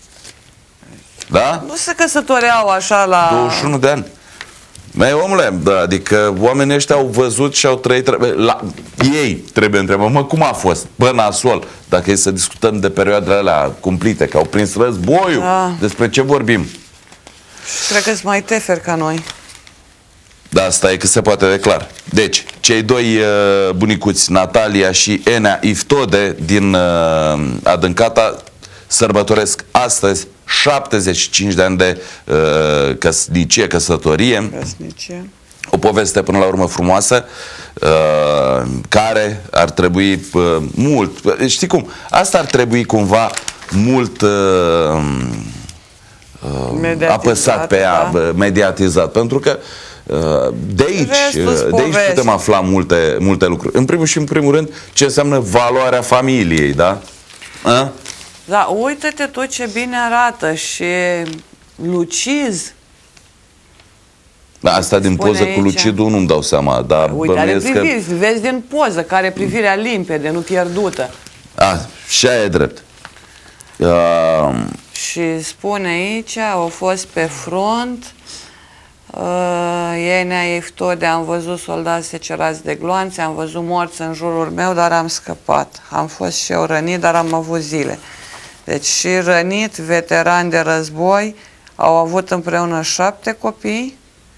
Da? Nu se căsătoreau așa la... douăzeci și unu de ani. Mai omule, da, adică oamenii ăștia au văzut și au trăit... La, ei trebuie întrebat, mă, cum a fost? Bă, nasol, dacă e să discutăm de perioadele alea cumplite, că au prins războiul, da. Despre ce vorbim? Cred că sunt mai teferi ca noi. Da, asta e cât se poate de clar. Deci, cei doi uh, bunicuți, Natalia și Enea Iftode din uh, Adâncata, sărbătoresc astăzi șaptezeci și cinci de ani de uh, căsnicie, căsătorie. Căsnicie. O poveste până la urmă frumoasă, uh, care ar trebui uh, mult, știi cum, asta ar trebui cumva mult uh, uh, apăsat pe ea, da? mediatizat, pentru că de aici, de aici putem afla multe, multe lucruri. În primul și în primul rând, ce înseamnă valoarea familiei, da? A? Da, uite-te tu ce bine arată și luciz. Da, asta din poză cu lucidul nu-mi dau seama, dar uite, are priviri, că... vezi din poză, care privirea limpede, nu pierdută. A, și aia e drept. Uh... Și spune aici, au fost pe front... Uh, Enea Iftode, am văzut soldați secerați de gloanțe, am văzut morți în jurul meu, dar am scăpat. Am fost și eu rănit, dar am avut zile. Deci și rănit, veterani de război, au avut împreună șapte copii.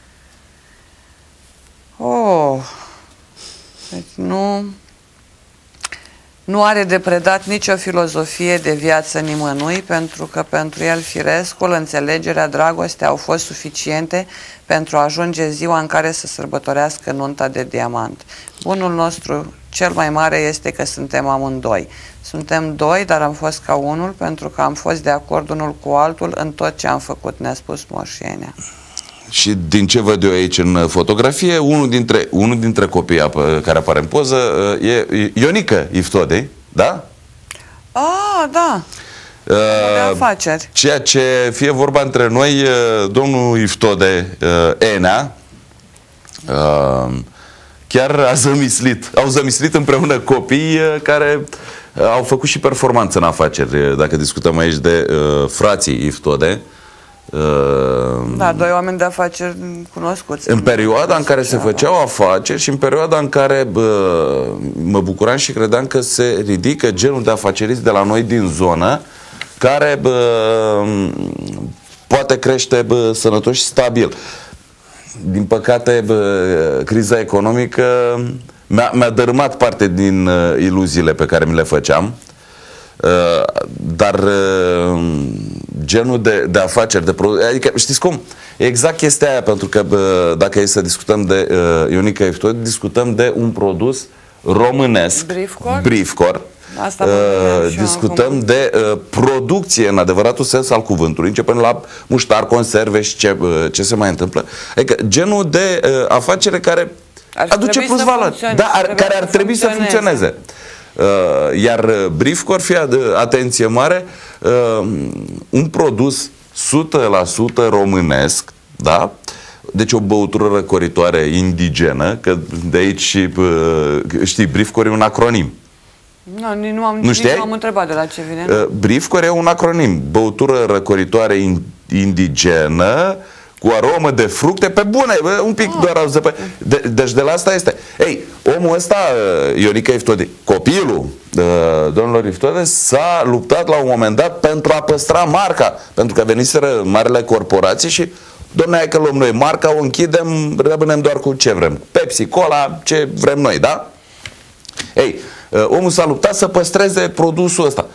Oh, deci nu... Nu are de predat nicio filozofie de viață nimănui, pentru că pentru el firescul, înțelegerea, dragostea au fost suficiente pentru a ajunge ziua în care să sărbătorească nunta de diamant. Bunul nostru cel mai mare este că suntem amândoi. Suntem doi, dar am fost ca unul, pentru că am fost de acord unul cu altul în tot ce am făcut, ne-a spus Moș Enea. Și din ce văd eu aici în fotografie, unul dintre, unul dintre copiii care apare în poză e Ionica Iftode, da? Ah, da. Uh, de afaceri. Ceea ce fie vorba între noi, domnul Iftode, uh, Enea, uh, chiar a zămislit. Au zămislit împreună copii uh, care uh, au făcut și performanță în afaceri. Dacă discutăm aici de uh, frații Iftode, Uh, Da, doi oameni de afaceri cunoscuți. În perioada în care se făceau afaceri și în perioada în care bă, mă bucuram și credeam că se ridică genul de afaceriți de la noi din zonă care bă, poate crește bă, sănătos și stabil. Din păcate, bă, criza economică mi-a, mi-a dărâmat parte din uh, iluziile pe care mi le făceam. Uh, dar uh, genul de, de afaceri, de produs, adică știți cum? E exact chestia aia, pentru că uh, dacă e să discutăm de uh, Ionica Eftod, discutăm de un produs românesc, Briefcore, Briefcore. Asta uh, discutăm de uh, producție în adevăratul sens al cuvântului, începând la muștar, conserve și ce, uh, ce se mai întâmplă. Adică genul de uh, afacere care ar aduce plus valoare, da, ar, care ar trebui să funcționeze. Uh, iar Briefcore, fie atenție mare, uh, un produs o sută la sută românesc, da? Deci o băutură răcoritoare indigenă, că de aici uh, știi, Briefcore e un acronim. Nu, nici nu am, nu nici nu am întrebat de la ce vine. Uh, Briefcore e un acronim, băutură răcoritoare in, indigenă cu aromă de fructe, pe bune, un pic ah. doar au zăpă. De, deci de la asta este. Ei, omul ăsta, Ionica Eftode, copilul domnilor Eftode, s-a luptat la un moment dat pentru a păstra marca, pentru că veniseră marile corporații și dom'le, hai că luăm noi marca, o închidem, rămânem doar cu ce vrem. Pepsi, Cola, ce vrem noi, da? Ei, omul s-a luptat să păstreze produsul ăsta.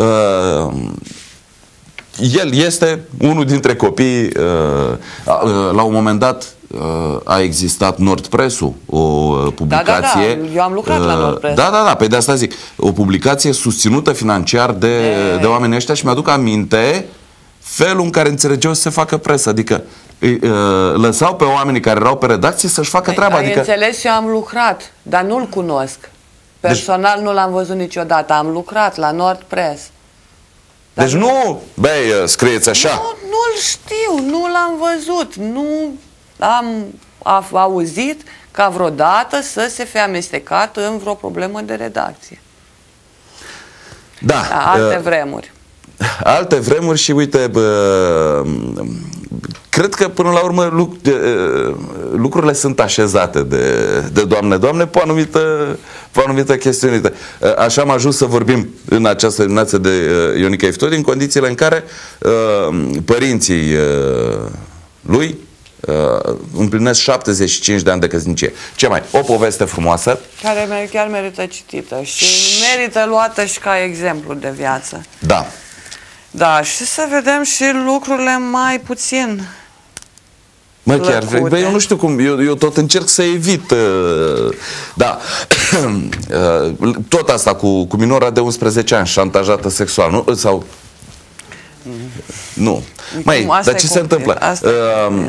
El este unul dintre copii. La un moment dat a existat Nordpress-ul, o publicație. Da, da, da. Eu am lucrat la Nordpress. Da, da, da, pe de asta zic. O publicație susținută financiar de, de... de oamenii ăștia și mi-aduc aminte felul în care înțelegeau să se facă presă. Adică lăsau pe oamenii care erau pe redacție să-și facă treaba. Ai adică... înțeles, eu am lucrat, dar nu-l cunosc. Personal deci... nu l-am văzut niciodată. Am lucrat la Nordpress. Dar deci nu, băi, scrieți așa. Nu, nu-l știu, nu l-am văzut, nu am auzit ca vreodată să se fi amestecat în vreo problemă de redacție. Da. Alte uh, vremuri. Alte vremuri și uite, uh, cred că până la urmă luc, uh, lucrurile sunt așezate de, de Doamne, Doamne, pe o anumită, pe o anumită chestiune. Uh, așa am ajuns să vorbim în această dimineață de uh, Ionica Eftod, în condițiile în care uh, părinții uh, lui uh, împlinesc șaptezeci și cinci de ani de căsnicie. Ce mai? O poveste frumoasă. Care chiar merită citită și merită luată și ca exemplu de viață. Da. Da, și să vedem și lucrurile mai puțin Mă, chiar, bă, eu nu știu cum, eu, eu tot încerc să evit, uh, da, uh, tot asta cu, cu minora de unsprezece ani, șantajată sexual, nu? Sau, mm. nu. Mai, dar ce se întâmplă? Uh,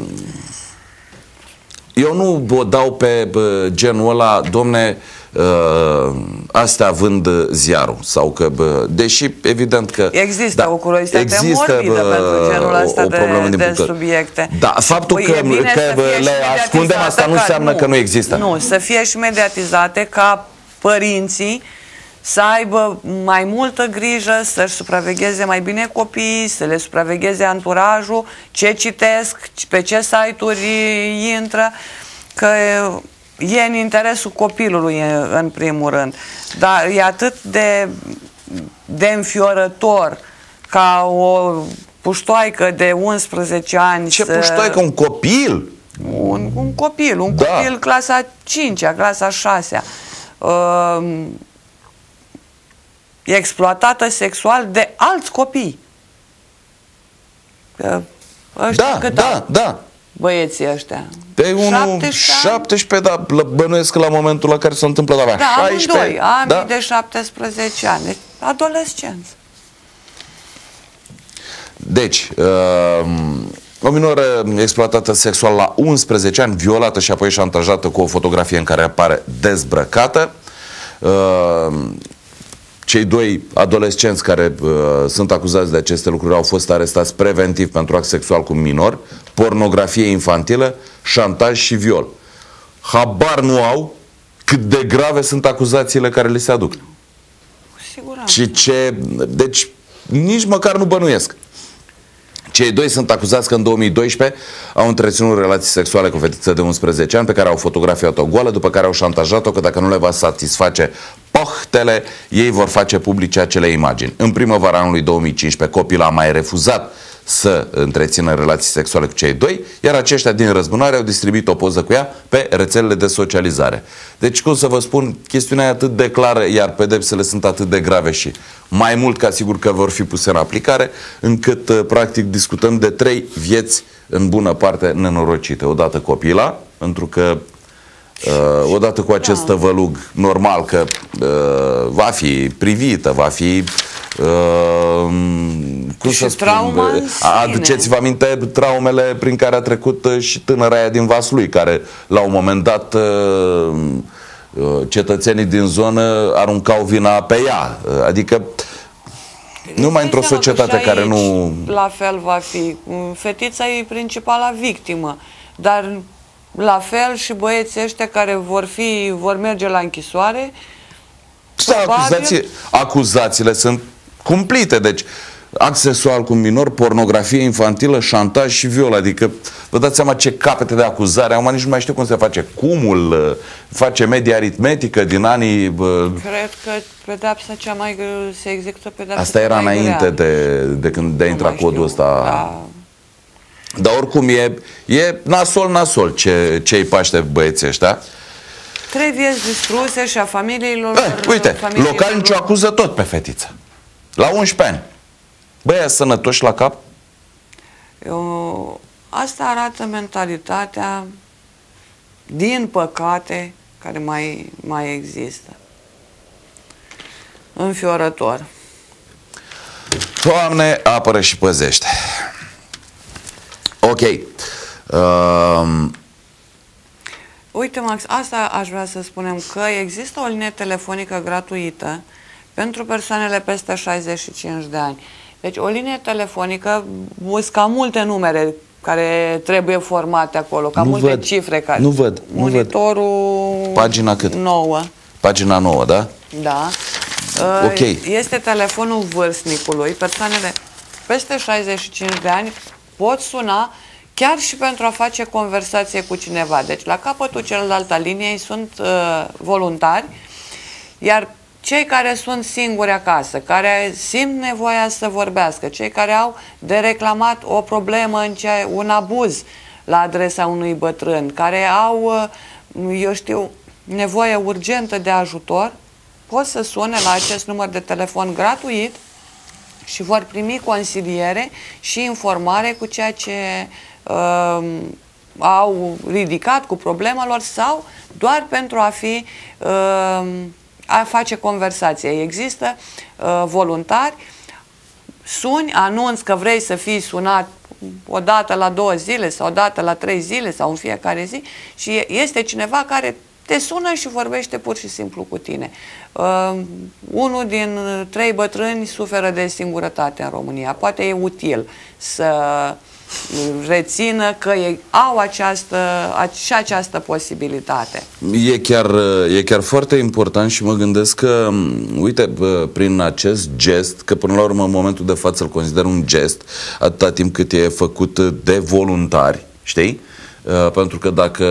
eu nu o dau pe bă, genul ăla, domne, Uh, astea vând ziarul sau că, bă, deși evident că există da, o curiozitate există, morbidă bă, pentru genul ăsta de, de subiecte. Da, faptul păi, că, că bă, le ascundem asta nu înseamnă nu, că nu există. Nu, să fie și mediatizate ca părinții să aibă mai multă grijă, să-și supravegheze mai bine copiii, să le supravegheze anturajul, ce citesc, pe ce site-uri intră, că e în interesul copilului în primul rând. Dar e atât de, de înfiorător ca o puștoaică de unsprezece ani. Ce să... puștoaică? Un copil? Un, un copil, un da. copil clasa a cincea, clasa a șasea. Uh, exploatată sexual de alți copii. Uh, da, da, da. Băieții ăștia. De unul șaptesprezece, dar bănuiesc că la momentul la care se întâmplă la da, șaisprezece. Amândoi, amii da? de șaptesprezece ani. Deci, adolescenți. Deci, uh, o minoră exploatată sexual la unsprezece ani, violată și apoi șantajată cu o fotografie în care apare dezbrăcată. Uh, Cei doi adolescenți care uh, sunt acuzați de aceste lucruri au fost arestați preventiv pentru act sexual cu minor, pornografie infantilă, șantaj și viol. Habar nu au cât de grave sunt acuzațiile care li se aduc. Cu siguranță. Și ce, deci nici măcar nu bănuiesc Cei doi sunt acuzați că în două mii doisprezece au întreținut relații sexuale cu o fetiță de unsprezece ani pe care au fotografiat-o goală, după care au șantajat-o că dacă nu le va satisface pohtele, ei vor face publice acele imagini. În primăvara anului două mii cincisprezece, copilul a mai refuzat să întrețină relații sexuale cu cei doi, iar aceștia din răzbunare au distribuit o poză cu ea pe rețelele de socializare. Deci, cum să vă spun, chestiunea e atât de clară, iar pedepsele sunt atât de grave și mai mult ca sigur că vor fi puse în aplicare, încât, practic, discutăm de trei vieți în bună parte nenorocite. Odată copila, pentru că Uh, odată cu acest da. tăvălug, normal că uh, va fi privită, va fi uh, cum și să spun, aduceți-vă aminte traumele prin care a trecut uh, și tânăra aia din Vaslui, care la un moment dat uh, uh, cetățenii din zonă aruncau vina pe ea, uh, adică numai într-o societate care nu... La fel va fi. Fetița e principala victimă, dar la fel și băieții ăștia care vor fi, vor merge la închisoare. Da, acuzații, acuzațiile sunt cumplite, deci act sexual cu minor, pornografie infantilă, șantaj și viol, adică vă dați seama ce capete de acuzare. Acum nici nu mai știu cum se face cumul, face media aritmetică din anii... Cred că pedepsa cea mai se execută pedepsa. Asta era înainte de, de când de intra codul ăsta. Da. Dar oricum e, e nasol, nasol ce, ce îi paște băieții ăștia. Trei vieți distruse și a familiilor... Eh, uite, localnicii o acuză tot pe fetiță. La unsprezece ani. Băia sănătoși la cap? Eu, asta arată mentalitatea, din păcate, care mai, mai există. Înfiorător. Doamne, apără și păzește. Ok. Um... Uite, Max, asta aș vrea să spunem, că există o linie telefonică gratuită pentru persoanele peste șaizeci și cinci de ani. Deci o linie telefonică, ca multe numere care trebuie formate acolo, ca nu multe văd. cifre. Care... Nu văd. Nu Monitorul... văd. Pagina cât? nouă. Pagina nouă, da? Da. Ok. Este telefonul vârstnicului. Persoanele peste șaizeci și cinci de ani pot suna chiar și pentru a face conversație cu cineva. Deci la capătul celălalt al liniei sunt uh, voluntari, iar cei care sunt singuri acasă, care simt nevoia să vorbească, cei care au de reclamat o problemă, în ce, un abuz la adresa unui bătrân, care au, eu știu, nevoie urgentă de ajutor, pot să sune la acest număr de telefon gratuit și vor primi consiliere și informare cu ceea ce uh, au ridicat, cu problema lor, sau doar pentru a fi uh, a face conversație. Există uh, voluntari, suni, anunți că vrei să fii sunat o dată la două zile sau o dată la trei zile sau în fiecare zi și este cineva care te sună și vorbește pur și simplu cu tine. Uh, unul din trei bătrâni suferă de singurătate în România. Poate e util să rețină că ei au această, și această posibilitate. E chiar, e chiar foarte important și mă gândesc că, uite, prin acest gest, că până la urmă în momentul de față îl consider un gest, atâta timp cât e făcut de voluntari, știi? Pentru că dacă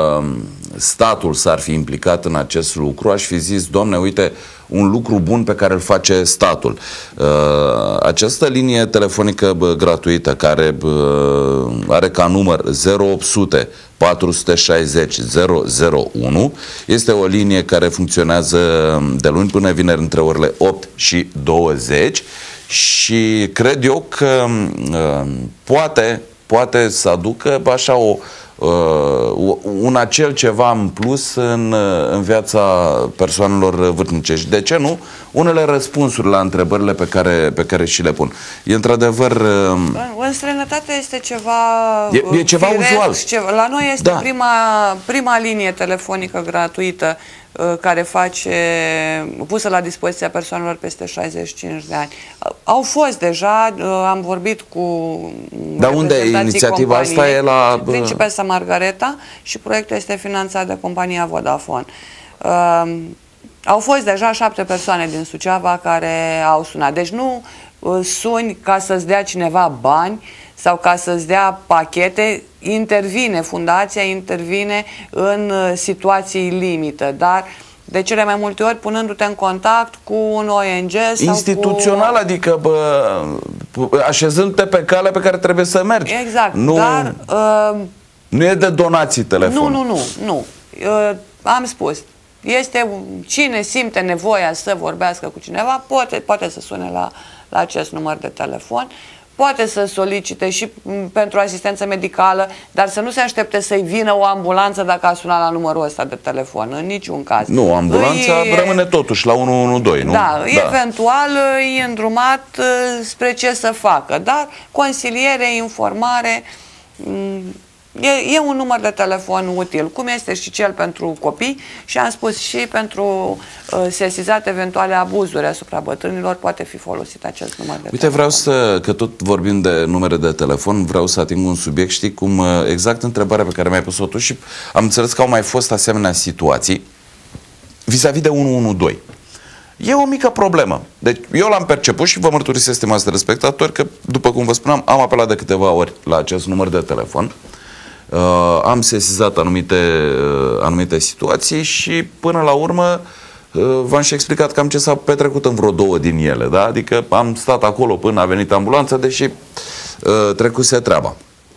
statul s-ar fi implicat în acest lucru, aș fi zis, Doamne, uite, un lucru bun pe care îl face statul. Această linie telefonică gratuită, care are ca număr zero opt sute patru șase zero zero zero unu, este o linie care funcționează de luni până vineri între orele opt și douăzeci și cred eu că poate, poate să aducă așa o Uh, un acel ceva în plus în, în viața persoanelor vârstnice. Și de ce nu? Unele răspunsuri la întrebările pe care, pe care și le pun. E într-adevăr... Uh, în străinătate este ceva... E, e ceva uzual. Ceva. La noi este da. prima, prima linie telefonică gratuită uh, care face, pusă la dispoziția persoanelor peste șaizeci și cinci de ani. Uh, au fost deja, uh, am vorbit cu... Dar unde e inițiativa asta? E la... Principesa Margareta și proiectul este finanțat de compania Vodafone. Uh, au fost deja șapte persoane din Suceava care au sunat. Deci nu uh, suni ca să-ți dea cineva bani sau ca să-ți dea pachete, intervine, fundația intervine în situații limită, dar de cele mai multe ori punându-te în contact cu un O N G sau instituțional, cu... adică bă, așezându-te pe calea pe care trebuie să mergi. Exact, nu, dar... Uh, nu e de donații telefon. Nu, nu, nu, nu. Uh, am spus, este cine simte nevoia să vorbească cu cineva, poate, poate să sune la, la acest număr de telefon, poate să solicite și pentru asistență medicală, dar să nu se aștepte să-i vină o ambulanță dacă a sunat la numărul ăsta de telefon, în niciun caz. Nu, ambulanța îi, rămâne totuși la unu unu doi, nu? Da, da, eventual e îndrumat spre ce să facă, dar consiliere, informare... E, e un număr de telefon util, cum este și cel pentru copii și am spus și pentru uh, sesizate eventuale abuzuri asupra bătrânilor poate fi folosit acest număr de Uite, telefon. vreau să, că tot vorbim de numere de telefon, vreau să ating un subiect, știi cum, exact întrebarea pe care mi-ai pus-o tu și am înțeles că au mai fost asemenea situații vis-a-vis de unu unu doi. E o mică problemă. Deci eu l-am perceput și vă mărturisesc, stimați telespectatori, că, după cum vă spuneam, am apelat de câteva ori la acest număr de telefon. Uh, am sesizat anumite, uh, anumite situații și până la urmă uh, v-am și explicat cam ce s-a petrecut în vreo două din ele, da? Adică am stat acolo până a venit ambulanța, deși uh, trecuse treaba.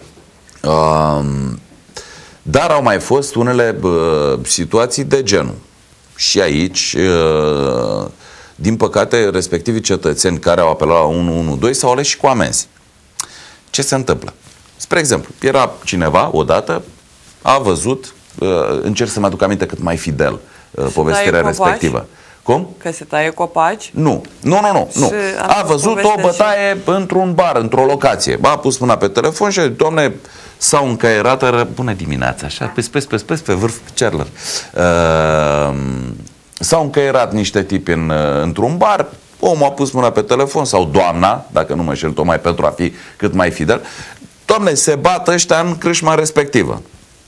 Uh, dar au mai fost unele uh, situații de genul. Și aici, uh, din păcate, respectivii cetățeni care au apelat la unu unu doi s-au ales și cu amenzi. Ce se întâmplă? Spre exemplu, era cineva, odată, a văzut, uh, încerc să mă aduc aminte cât mai fidel uh, povestirea respectivă. Cum? Că se taie copaci? Nu, nu, nu, nu. nu. A văzut o bătaie și... într-un bar, într-o locație. A pus mâna pe telefon și, doamne, s-au încăierat, bună dimineața, așa, pes, pes, pes, pes, pe vârf cerlăr. Uh, s-au încăierat niște tipi în, într-un bar, omul a pus mâna pe telefon, sau doamna, dacă nu mă știu, tocmai pentru a fi cât mai fidel. Doamne, se bat ăștia în crâșma respectivă.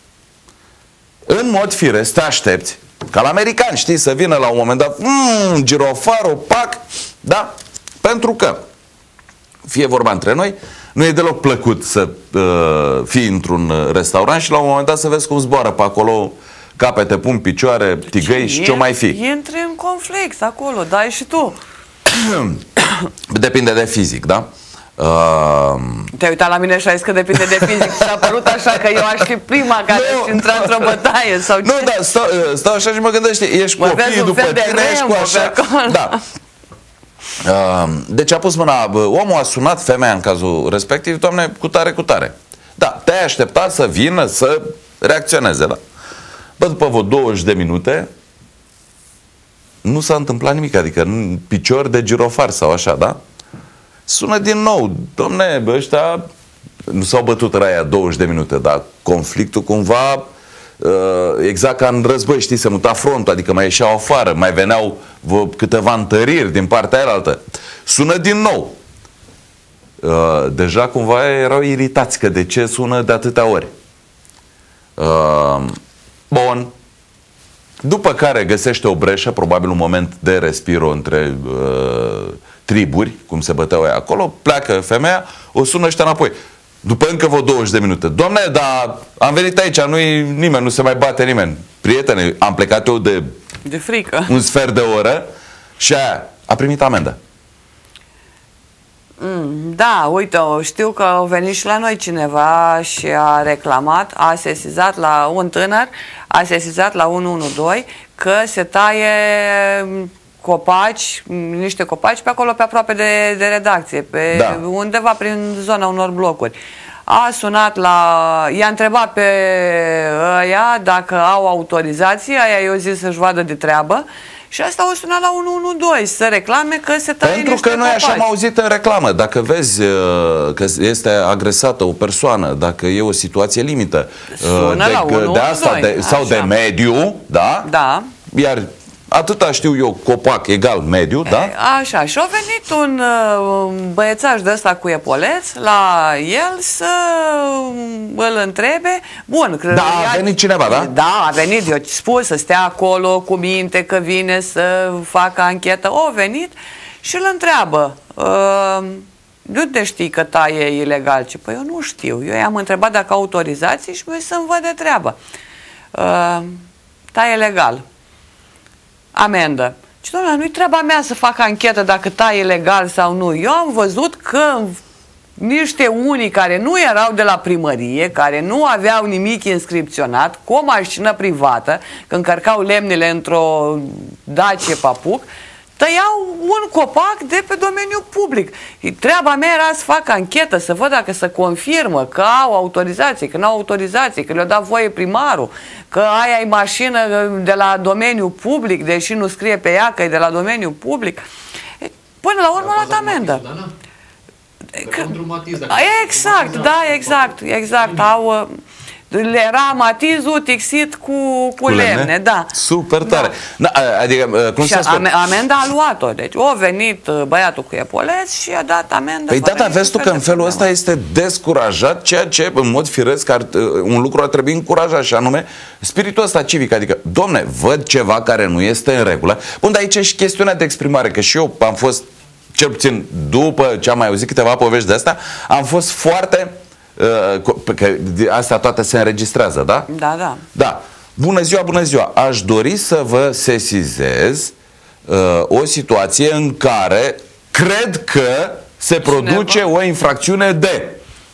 În mod firesc, te aștepți ca la americani, știi, să vină la un moment dat mm, girofarul, pac, da? Pentru că, fie vorba între noi, nu e deloc plăcut să uh, fii într-un restaurant și la un moment dat să vezi cum zboară pe acolo capete, pun, picioare, tigăi și ce mai fi. Intri în conflict acolo, dai și tu. Depinde de fizic, da? Uh... Te-ai uitat la mine și ai zis că depinde de fizic. S-a părut așa că eu aș fi prima care no, aș intra într-o bătaie sau ce? Nu, da, stau, stau așa și mă gândesc, ești mă copil după tine, ești cu așa. Da. Uh, deci a pus mâna, omul a sunat femeia în cazul respectiv, doamne, cu tare, cu tare. Da, te-ai așteptat să vină, să reacționeze, da? Bă, după vreo douăzeci de minute nu s-a întâmplat nimic, adică picior de girofar sau așa, da? Sună din nou, domne, ăștia nu s-au bătut raia douăzeci de minute, dar conflictul cumva, exact ca în război, știi, se muta frontul, adică mai ieșeau afară, mai veneau câteva întăriri din partea aia. Sună din nou. Deja cumva erau iritați că de ce sună de atâtea ori. Bun. După care găsește o breșă, probabil un moment de respiro între uh, triburi, cum se băteau aia acolo, pleacă femeia, o sună ăștia înapoi. După încă vreo douăzeci de minute. Doamne, dar am venit aici, nu-i nimeni, nu se mai bate nimeni. Prietene, am plecat eu de, de frică. Un sfert de oră și aia a primit amendă. Mm, da, uite, știu că a venit și la noi cineva și a reclamat, a sesizat la un tânăr, a sesizat la unu unu doi că se taie copaci, niște copaci pe acolo, pe aproape de, de redacție, pe da. undeva prin zona unor blocuri. A sunat la... i-a întrebat pe ăia dacă au autorizație, aia i-a zis să-și vadă de treabă. Și asta o sunat la unu unu doi să reclame că se taie Pentru niște că noi copaci. așa am auzit în reclamă. Dacă vezi că este agresată o persoană, dacă e o situație limită de, de asta de, sau de mediu, da? Da. Iar atâta știu eu, copac egal mediu, da? E, așa, și a venit un uh, băiețaș de ăsta cu epoleț la el să îl întrebe. Bun, da, a venit cineva, da? Da, a venit, eu spus să stea acolo cu minte că vine să facă anchetă. A venit și îl întreabă. Uh, de unde știi că taie ilegal? Ce? Păi eu nu știu. Eu i-am întrebat dacă autorizații și mi să-mi văd de treabă. Uh, taie legal. Amendă. Și doamne, nu-i treaba mea să fac anchetă dacă taie legal sau nu. Eu am văzut că niște unii care nu erau de la primărie, care nu aveau nimic inscripționat, cu o mașină privată, că încărcau lemnele într-o Dacie Papuc, tăiau un copac de pe domeniul public. Treaba mea era să fac anchetă, să văd dacă se confirmă că au autorizație, că nu au autorizație, că le-a dat voie primarul, că aia e mașină de la domeniul public, deși nu scrie pe ea că e de la domeniul public. Până la urmă la amendă. Exact, da, exact, exact. Au... Era matizul tixit cu, cu, cu lemne, lemne, da. Super tare. Da. Da, adică, cum și am, amenda a luat-o. Deci a venit băiatul cu epoleț și a dat amendă. Păi tata, vezi tu că în felul ăsta este descurajat ceea ce, în mod firesc, ar, un lucru ar trebui încurajat, și anume spiritul ăsta civic. Adică, domne, văd ceva care nu este în regulă. Bun, dar aici e și chestiunea de exprimare, că și eu am fost, cel puțin după ce am mai auzit câteva povești de astea, am fost foarte... că astea toate se înregistrează, da? Da, da. Da. Bună ziua, bună ziua. Aș dori să vă sesizez uh, o situație în care cred că se produce o infracțiune de...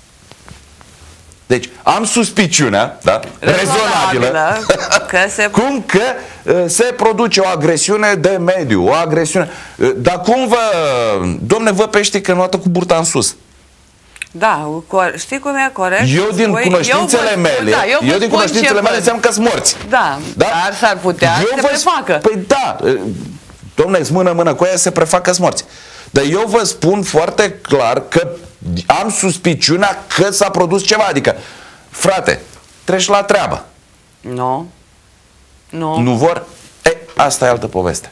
Deci, am suspiciunea, da? Rezonabilă, că se... cum că uh, se produce o agresiune de mediu, o agresiune... Uh, dar cum vă... Domne, vă pești că nu cu burta în sus. Da, știi cum e corect? Eu din Voi, cunoștințele eu mele, da, eu, eu din cunoștințele mele înseamnă că sunt morți. Da, da? Dar s-ar putea eu să se prefacă. Păi da, dom'le, mână-mână cu aia se prefacă sunt morți. Dar eu vă spun foarte clar că am suspiciunea că s-a produs ceva. Adică, frate, treci la treabă. Nu. Nu. Nu vor? E, asta e altă poveste.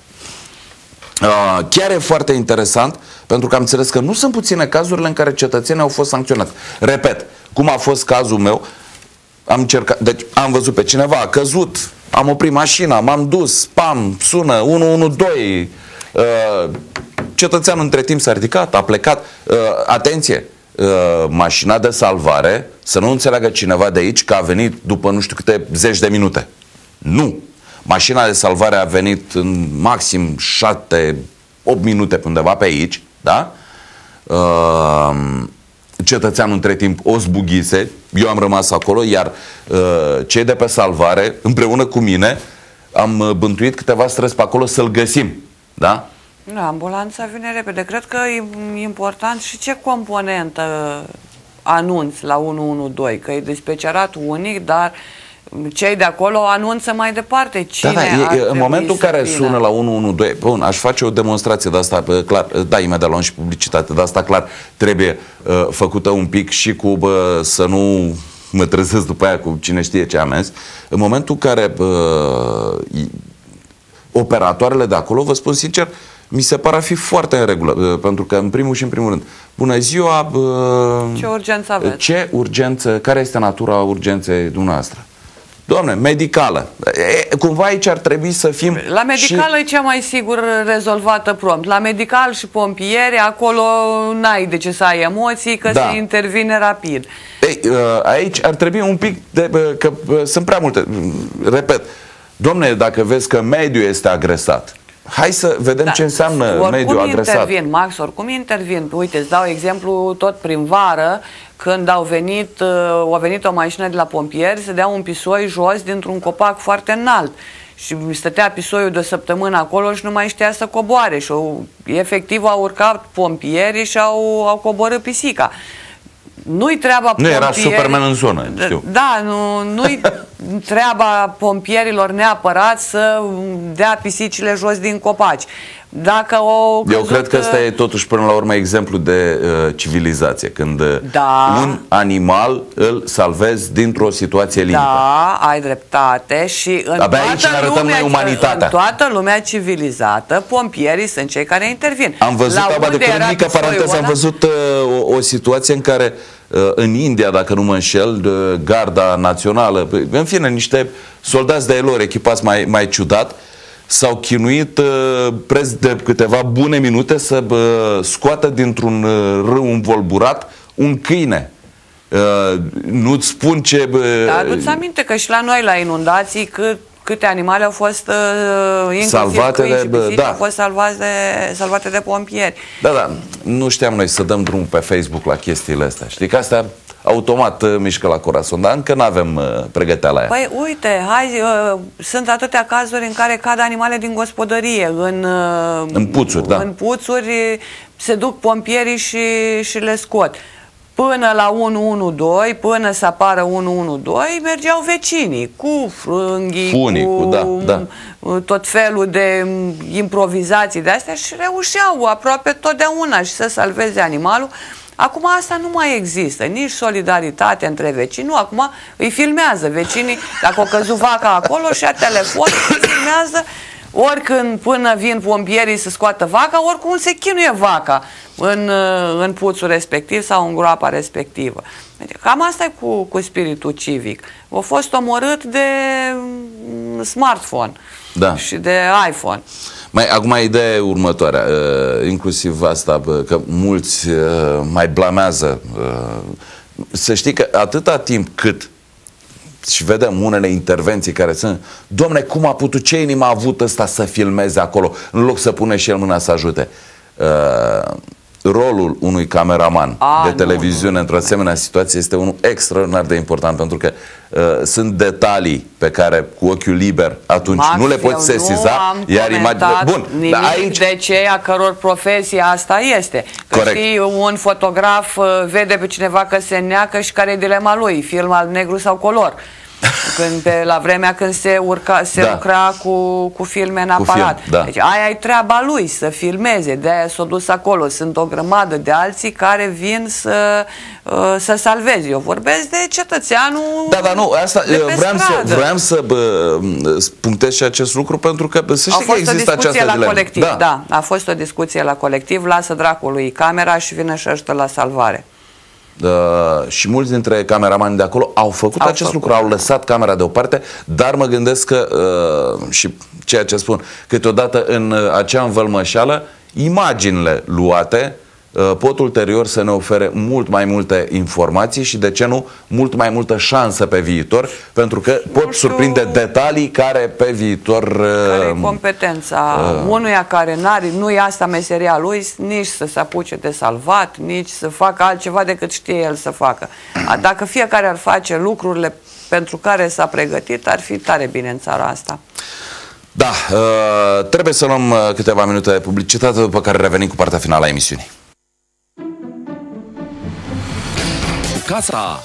Uh, chiar e foarte interesant, pentru că am înțeles că nu sunt puține cazurile în care cetățenii au fost sancționați. Repet, cum a fost cazul meu, am încercat, deci am văzut pe cineva, a căzut, am oprit mașina, m-am dus, pam, sună, unu unu doi, uh, cetățeanul între timp s-a ridicat, a plecat. Uh, atenție, uh, mașina de salvare, să nu înțeleagă cineva de aici că a venit după nu știu câte zeci de minute. Nu! Mașina de salvare a venit în maxim șapte opt minute pe undeva pe aici, da? Uh, cetățeanul între timp o zbughise, eu am rămas acolo, iar uh, cei de pe salvare, împreună cu mine, am bântuit câteva străzi pe acolo să-l găsim, da? Da, ambulanța vine repede. Cred că e important și ce componentă anunți la unu unu doi, că e dispecerat unic, dar cei de acolo anunță mai departe cine da, da, e, în momentul în care vină. sună la unu unu doi, bun, aș face o demonstrație de asta, clar, da, imediat luăm și publicitate, de asta clar trebuie uh, făcută un pic și cu bă, să nu mă trezesc după aia cu cine știe ce amenzi. În momentul în care uh, operatoarele de acolo, vă spun sincer, mi se pare a fi foarte în regulă, uh, pentru că în primul și în primul rând, bună ziua, uh, ce urgență aveți? Ce urgență, care este natura urgenței dumneavoastră? Doamne, medicală. E, cumva aici ar trebui să fim... La medicală și... e cea mai sigur rezolvată prompt. La medical și pompieri, acolo n-ai de ce să ai emoții, că da. Se intervine rapid. Ei, aici ar trebui un pic de... că sunt prea multe. Repet, domne, dacă vezi că mediul este agresat, hai să vedem da. Ce înseamnă oricum mediul agresat. Oricum intervin, Max, oricum intervin. Uite, îți dau exemplu tot prin vară, când au venit, a venit o mașină de la pompieri, se dea un pisoi jos dintr-un copac foarte înalt. Și stătea pisoiul de o săptămână acolo și nu mai știa să coboare. Și efectiv au urcat pompierii și au, au coborât pisica. Nu-i treaba Nu era Superman în zonă, știu. Da, nu, nu-i treaba pompierilor neapărat să dea pisicile jos din copaci. Dacă o Eu cred că ăsta e totuși până la urmă exemplu de uh, civilizație, când da. Un animal îl salvezi dintr-o situație limită. Da, ai dreptate și în Abia toată, aici ne arătăm lumea, noi umanitatea. în toată lumea civilizată, pompierii sunt cei care intervin. Am văzut, aba, de curând, mică paranteză, am văzut uh, o, o situație în care uh, în India, dacă nu mă înșel, uh, garda națională, în fine, niște soldați de lor echipați mai, mai ciudat, s-au chinuit uh, preț de câteva bune minute să uh, scoată dintr-un uh, râu învolburat un câine. Uh, nu-ți spun ce... Uh, Dar nu-ți aminte că și la noi, la inundații, cât, câte animale au fost uh, inclusiv salvate câini și de, pisici, da. au fost salvate de, salvate de pompieri. Da, da. Nu știam noi să dăm drum pe Facebook la chestiile astea. Știi că astea automat uh, mișcă la corazon, dar încă nu avem uh, pregăteala aia. Păi uite, hai, uh, sunt atâtea cazuri în care cad animale din gospodărie, în, uh, în puțuri, da. În puțuri se duc pompierii și, și le scot. Până la unu unu doi, până să apară unu unu doi, mergeau vecinii cu frânghii, Funii, cu, cu da, da. tot felul de improvizații de astea și reușeau aproape totdeauna și să salveze animalul. Acum asta nu mai există, nici solidaritate între vecini. Nu, acum îi filmează vecinii, dacă o căzut vaca acolo și ia telefon, îi filmează, oricând până vin pompierii să scoată vaca, oricum se chinuie vaca în, în puțul respectiv sau în groapa respectivă. Cam asta e cu, cu spiritul civic. A fost omorât de smartphone, da, și de iPhone. Mai, acum ideea e următoarea, uh, inclusiv asta, uh, că mulți uh, mai blamează. Uh, să știi că atâta timp cât, și vedem unele intervenții care sunt, domne, cum a putut, ce inimă a avut ăsta să filmeze acolo, în loc să pune și el mâna să ajute. Uh, rolul unui cameraman a, de televiziune într-o asemenea situație este unul extraordinar de important, pentru că uh, sunt detalii pe care cu ochiul liber atunci Max, nu le poți sesiza, iar imaginile... Bun, nimic aici... de cei a căror profesie asta este. Că corect. Știi, un fotograf uh, vede pe cineva că se neacă și care e dilema lui, film al negru sau color. Când, pe, la vremea când se, urca, se da. lucra cu, cu filme în aparat. Film, da. Deci aia e treaba lui, să filmeze, de-aia s-a dus acolo. Sunt o grămadă de alții care vin să, uh, să salveze. Eu vorbesc de cetățeanul. Da, dar nu, asta vreau să, vreau să bă, punctez și acest lucru, pentru că să știi că există această la dilemă. Colectiv, da. da, a fost o discuție la Colectiv, lasă dracului camera și vine și ajută la salvare. Uh, și mulți dintre cameramani de acolo au făcut au acest făcut. lucru, au lăsat camera deoparte, dar mă gândesc că uh, și ceea ce spun, câteodată în uh, acea învălmășeală, imaginile luate uh, pot ulterior să ne ofere mult mai multe informații și, de ce nu, mult mai multă șansă pe viitor, pentru că pot știu... surprinde detalii care pe viitor... Uh, care e competența uh, unuia care n-are, nu e asta meseria lui, nici să se apuce de salvat, nici să facă altceva decât știe el să facă. Dacă fiecare ar face lucrurile pentru care s-a pregătit, ar fi tare bine în țara asta. Da, uh, trebuie să luăm uh, câteva minute de publicitate, după care revenim cu partea finală a emisiunii. Casa.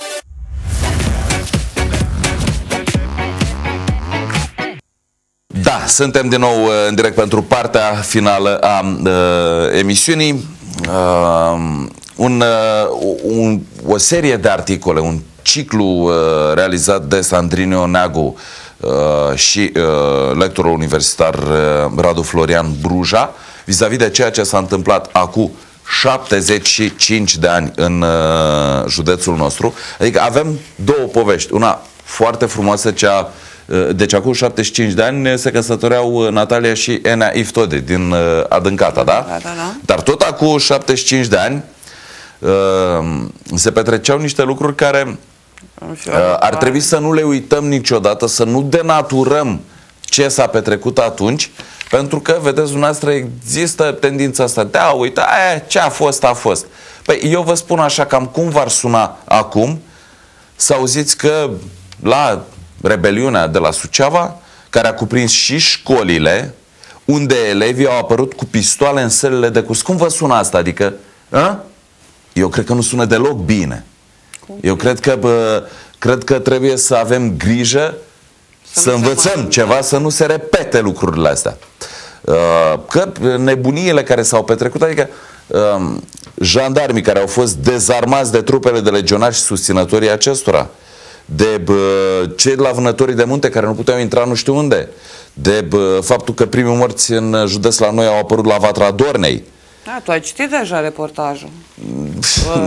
Da, suntem din nou uh, în direct pentru partea finală a uh, emisiunii. Uh, un, uh, un, o serie de articole, un ciclu uh, realizat de Sandrinio Neagu uh, și uh, lectorul universitar uh, Radu Florian Bruja, vis-a-vis de ceea ce s-a întâmplat acum șaptezeci și cinci de ani în uh, județul nostru. Adică avem două povești. Una foarte frumoasă, cea, uh, deci acum șaptezeci și cinci de ani se căsătoreau Natalia și Enea Iftode din uh, Adâncata, da? Da, da, da? Dar tot acum șaptezeci și cinci de ani uh, se petreceau niște lucruri care uh, ar trebui să nu le uităm niciodată, să nu denaturăm ce s-a petrecut atunci, pentru că, vedeți dumneavoastră, există tendința asta de a uita, aia, ce a fost, a fost. Păi eu vă spun așa, cam cum v-ar suna acum să auziți că la rebeliunea de la Suceava, care a cuprins și școlile, unde elevii au apărut cu pistoale în sălile de curs. Cum vă sună asta? Adică, a? Eu cred că nu sună deloc bine. Eu cred că, bă, cred că trebuie să avem grijă să, să învățăm ceva, să nu se repete lucrurile astea. Că nebuniile care s-au petrecut, adică jandarmii care au fost dezarmați de trupele de legionari și susținătorii acestora, de cei de la vânătorii de munte care nu puteau intra nu știu unde, de bă, faptul că primii morți în județ la noi au apărut la Vatra Dornei. Da, tu ai citit deja reportajul,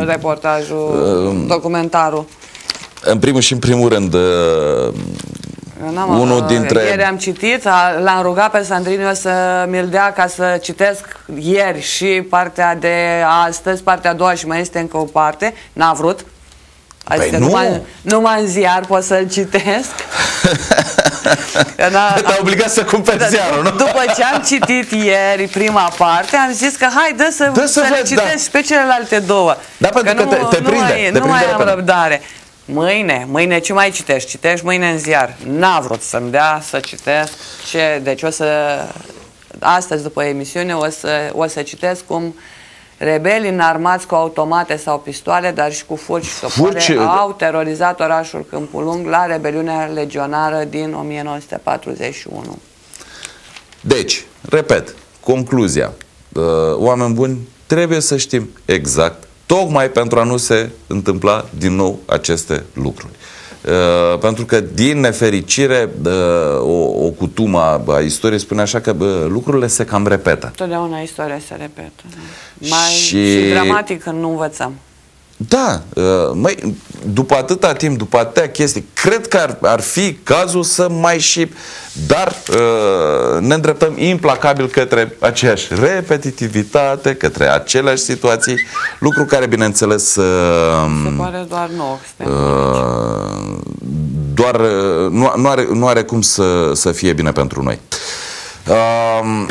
reportajul, documentarul. În primul și în primul rând, Unul dintre... Ieri am citit, l-am rugat pe Sandriniu să mi-l dea ca să citesc ieri și partea de astăzi, partea a doua și mai este încă o parte. N-a vrut. Adică Păi nu. numai, numai în ziar pot să-l citesc. Te-a obligat să cumperi ziarul, nu? După ce am citit ieri prima parte, am zis că hai, dă să, dă să, să le văd, citesc da. și pe celelalte două. Da, pentru că, că nu, te, te nu prinde. mai, te nu mai prinde am răbdare. Mâine, mâine ce mai citești? Citești mâine în ziar. N-a vrut să-mi dea să citesc. Ce, deci o să... Astăzi, după emisiune, o să, o să citesc cum rebelii înarmați cu automate sau pistoale, dar și cu furci și topoare, Furci... au terorizat orașul Câmpul Lung la rebeliunea legionară din o mie nouă sute patruzeci și unu. Deci, repet, concluzia. Uh, oameni buni, trebuie să știm exact, tocmai pentru a nu se întâmpla din nou aceste lucruri. Uh, pentru că, din nefericire, uh, o, o cutumă a istoriei spune așa că uh, lucrurile se cam repetă. Totdeauna istoria se repetă. Mai Și... și dramatic când nu învățăm. Da, uh, măi, după atâta timp, după atâtea chestii, cred că ar, ar fi cazul să mai și... Dar uh, ne îndreptăm implacabil către aceeași repetitivitate, către aceleași situații, lucru care, bineînțeles... Uh, Se pare doar nou. Uh, doar uh, nu, nu, are, nu are cum să, să fie bine pentru noi. Uh,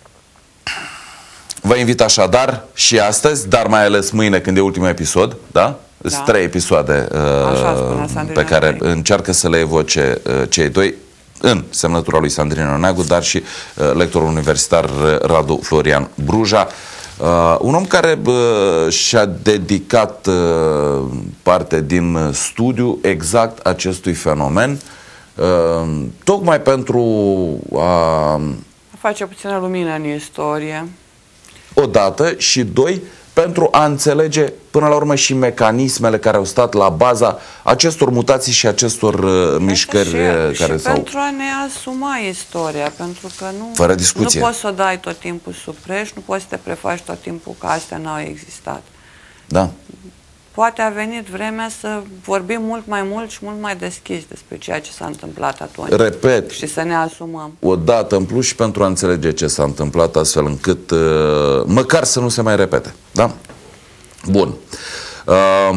Vă invit așadar și astăzi, dar mai ales mâine când e ultimul episod, da? Da. Sunt trei episoade uh, pe care încearcă să le evoce uh, cei doi în semnătura lui Sandrine Neagu, dar și uh, lectorul universitar Radu Florian Bruja. Uh, un om care uh, și-a dedicat uh, parte din studiu exact acestui fenomen, uh, tocmai pentru a... Face puțină lumină în istorie. Odată și doi, pentru a înțelege până la urmă și mecanismele care au stat la baza acestor mutații și acestor uh, mișcări și, care și s-au... pentru a ne asuma istoria, pentru că nu, Fără discuție. nu poți să o dai tot timpul sub preș, nu poți să te prefaci tot timpul că astea n-au existat. Da. Poate a venit vremea să vorbim mult mai mult și mult mai deschis despre ceea ce s-a întâmplat atunci. Repet. Și să ne asumăm. O dată în plus și pentru a înțelege ce s-a întâmplat, astfel încât uh, măcar să nu se mai repete. Da? Bun. Uh...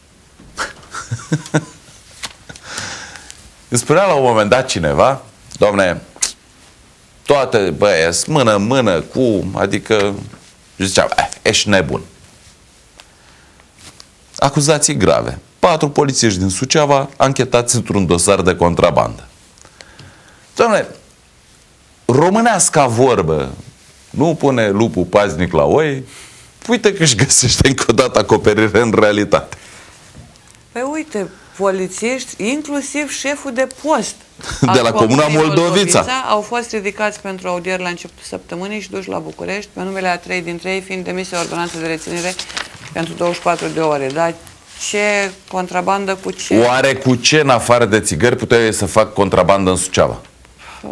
Îmi spunea la un moment dat cineva, Doamne, toate băieți, mână-mână cu, adică, zicea, ești nebun. Acuzații grave. Patru polițiști din Suceava anchetați într-un dosar de contrabandă. Doamne, românească vorbă, nu pune lupul paznic la oi, uite că își găsește încă o dată acoperire în realitate. Păi uite, polițiști, inclusiv șeful de post de la Comuna Moldovița, au fost ridicați pentru audieri la începutul săptămânii și duși la București, pe numele a trei dintre ei fiind demise ordonanță de reținere pentru douăzeci și patru de ore. Dar ce contrabandă cu ce? Oare cu ce, în afară de țigări, puteai să fac contrabandă în Suceava? Uh,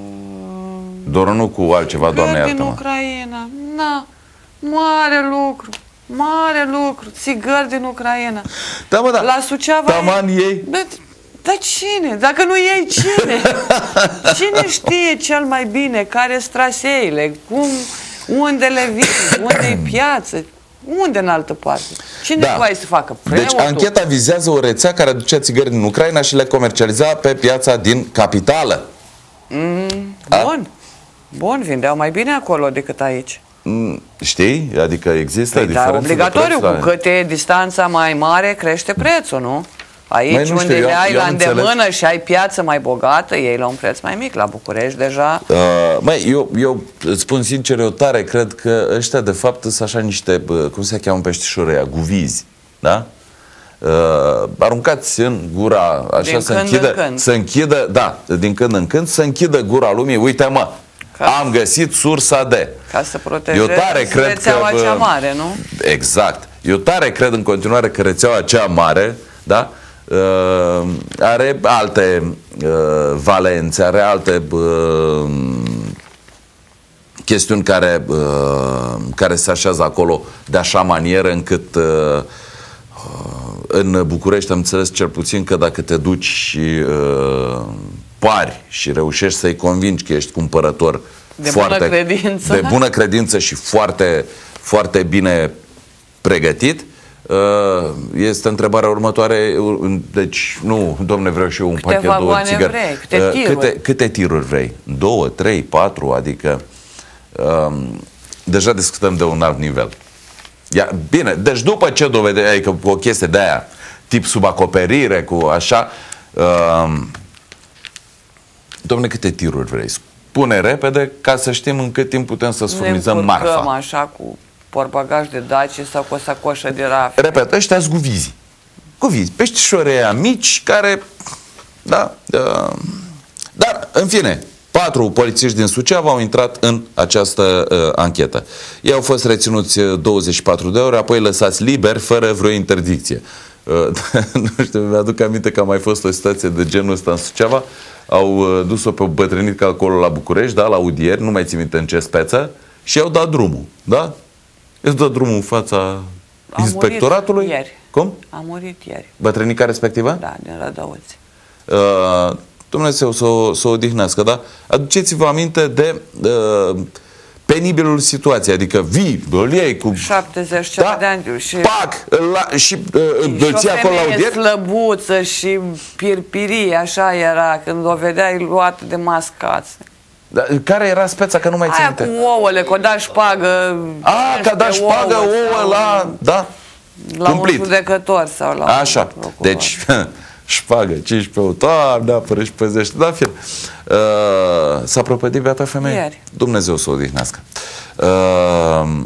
Doar nu cu altceva, Doamne iartă-mă. din Ucraina. Na, mare lucru. Mare lucru. Țigări din Ucraina. Da, mă, da. La Suceava... Taman ei... Da, dar cine? Dacă nu ei, cine? Cine știe cel mai bine care sunt traseile? Cum, unde le vin? Unde-i piață? Unde în altă parte? Cine Da. poate să facă? Preotul? Deci ancheta vizează o rețea care aducea țigări din Ucraina și le comercializa pe piața din capitală. Mm, bun. Bun, vindeau mai bine acolo decât aici. Mm, știi? Adică există Păi, da, diferență de obligatoriu, preț, cu cât e distanța mai mare, crește prețul, nu? Aici, Măi, nu unde știu, eu le am- ai eu la am îndemână înțeles. și ai piață mai bogată, ei la un preț mai mic. La București deja... Uh, măi, eu, eu îți spun sincer, eu tare cred că ăștia de fapt sunt așa niște, bă, cum se cheamă peștișorii ăia, guvizi, da? Uh, aruncați în gura, așa, Din să când închidă, în când. să închidă, da, din când în când, să închidă gura lumii, uite mă, Ca- am găsit sursa de. Ca să Eu protejezi tare cred rețeaua că, cea bă, mare, nu? Exact. Eu tare cred în continuare că rețeaua cea mare, da, uh, are alte uh, valențe, are alte uh, chestiuni care, uh, care se așează acolo de așa manieră încât uh, uh, în București am înțeles cel puțin că dacă te duci și uh, pari și reușești să-i convingi că ești cumpărător de foarte, bună credință. de bună credință și foarte, foarte bine pregătit, este întrebarea următoare. Deci, nu, domne, vreau și eu un câte pachet, două țigări. Vrei, câte, tiruri. câte, câte tiruri vrei? Două, trei, patru, adică um, deja discutăm de un alt nivel. Ia, bine, deci după ce dovedeai că o chestie de aia, tip sub acoperire, cu așa, um, domne, câte tiruri vrei? Spune repede ca să știm în cât timp putem să-ți furnizăm marfa. Ne așa cu portbagaj de Daci sau cu o sacoșă de raft. Repet, ăștia sunt guvizi. Guvizi, peștișori aia mici care, da, uh, dar, în fine, patru polițiști din Suceava au intrat în această uh, anchetă. Ei au fost reținuți douăzeci și patru de ore, apoi lăsați liberi, fără vreo interdicție. Uh, nu știu, mi-aduc aminte că a mai fost o situație de genul ăsta în Suceava. Au uh, dus-o pe o bătrânică acolo la București, da, la audieri, nu mai țin minte în ce speță, și i-au dat drumul, da? Îți dă drumul în fața a inspectoratului. Ieri. Cum? A murit ieri. Bătrânica respectivă? Da, din Rădăuți. Uh, Dumnezeu să o, să o odihnească, da? Aduceți-vă aminte de uh, penibilul situației, adică vii, îl iei cu... șaptezeci da? de ani și... Pac! La, și uh, îl ții acolo la audier? Slăbuță și pirpirie, așa era, când o vedeai luată de mascați. Da, care era speța, că nu mai țin minte? Aia cu ouăle, că o da șpagă... A, că da șpagă ouă la... Da? La Cumplit. un judecător sau la așa. un procuror. Deci, șpagă, cincisprezece ouă, toamne, apără și păzește. Da, fie. Uh, S-a prăpădit beata femeie? Ieri. Dumnezeu să o odihnească. Uh,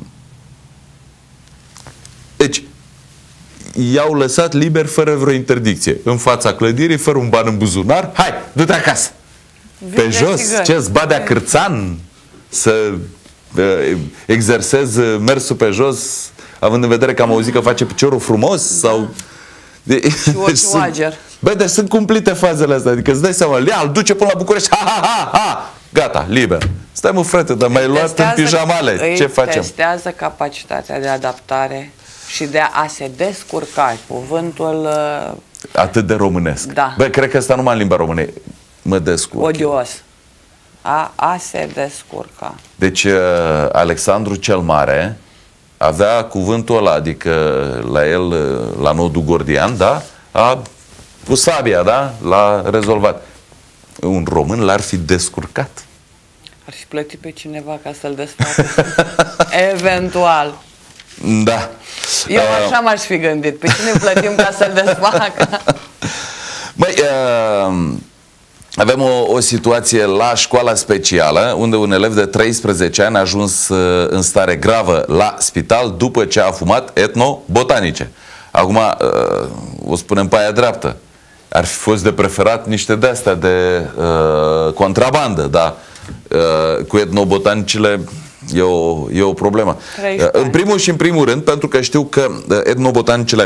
deci, i-au lăsat liber fără vreo interdicție. În fața clădirii, fără un ban în buzunar. Hai, du-te acasă! Pe Vinde jos, țigări. ce-ți badea cârțan să uh, exersez mersul pe jos, având în vedere că am auzit că face piciorul frumos, da. Sau... De, și sunt, bă, deci sunt cumplite fazele astea, adică îți dai seama, ia, îl duce până la București, ha, ha, ha, ha, gata, liber. Stai mă, frate, dar mai luat în pijamale, ce facem? Testează capacitatea de adaptare și de a se descurca, cuvântul... Uh, atât de românesc. Da. Bă, cred că ăsta numai în limba română mă descurc. Odios. A, a se descurca. Deci, uh, Alexandru cel Mare avea cuvântul ăla, adică la el, la nodul gordian, da? A pus sabia, da? L-a rezolvat. Un român l-ar fi descurcat. Ar fi plătit pe cineva ca să-l desfacă. Eventual. Da. Eu așa m-aș fi gândit. Pe cine plătim ca să-l desfacă? Băi, uh, avem o, o situație la școala specială, unde un elev de treisprezece ani a ajuns uh, în stare gravă la spital după ce a fumat etnobotanice. Acum, uh, o spunem pe aia dreaptă. Ar fi fost de preferat niște de-astea de uh, contrabandă, dar uh, cu etnobotanicile e o, e o problemă. Uh, în primul și în primul rând, pentru că știu că uh, etnobotanicile,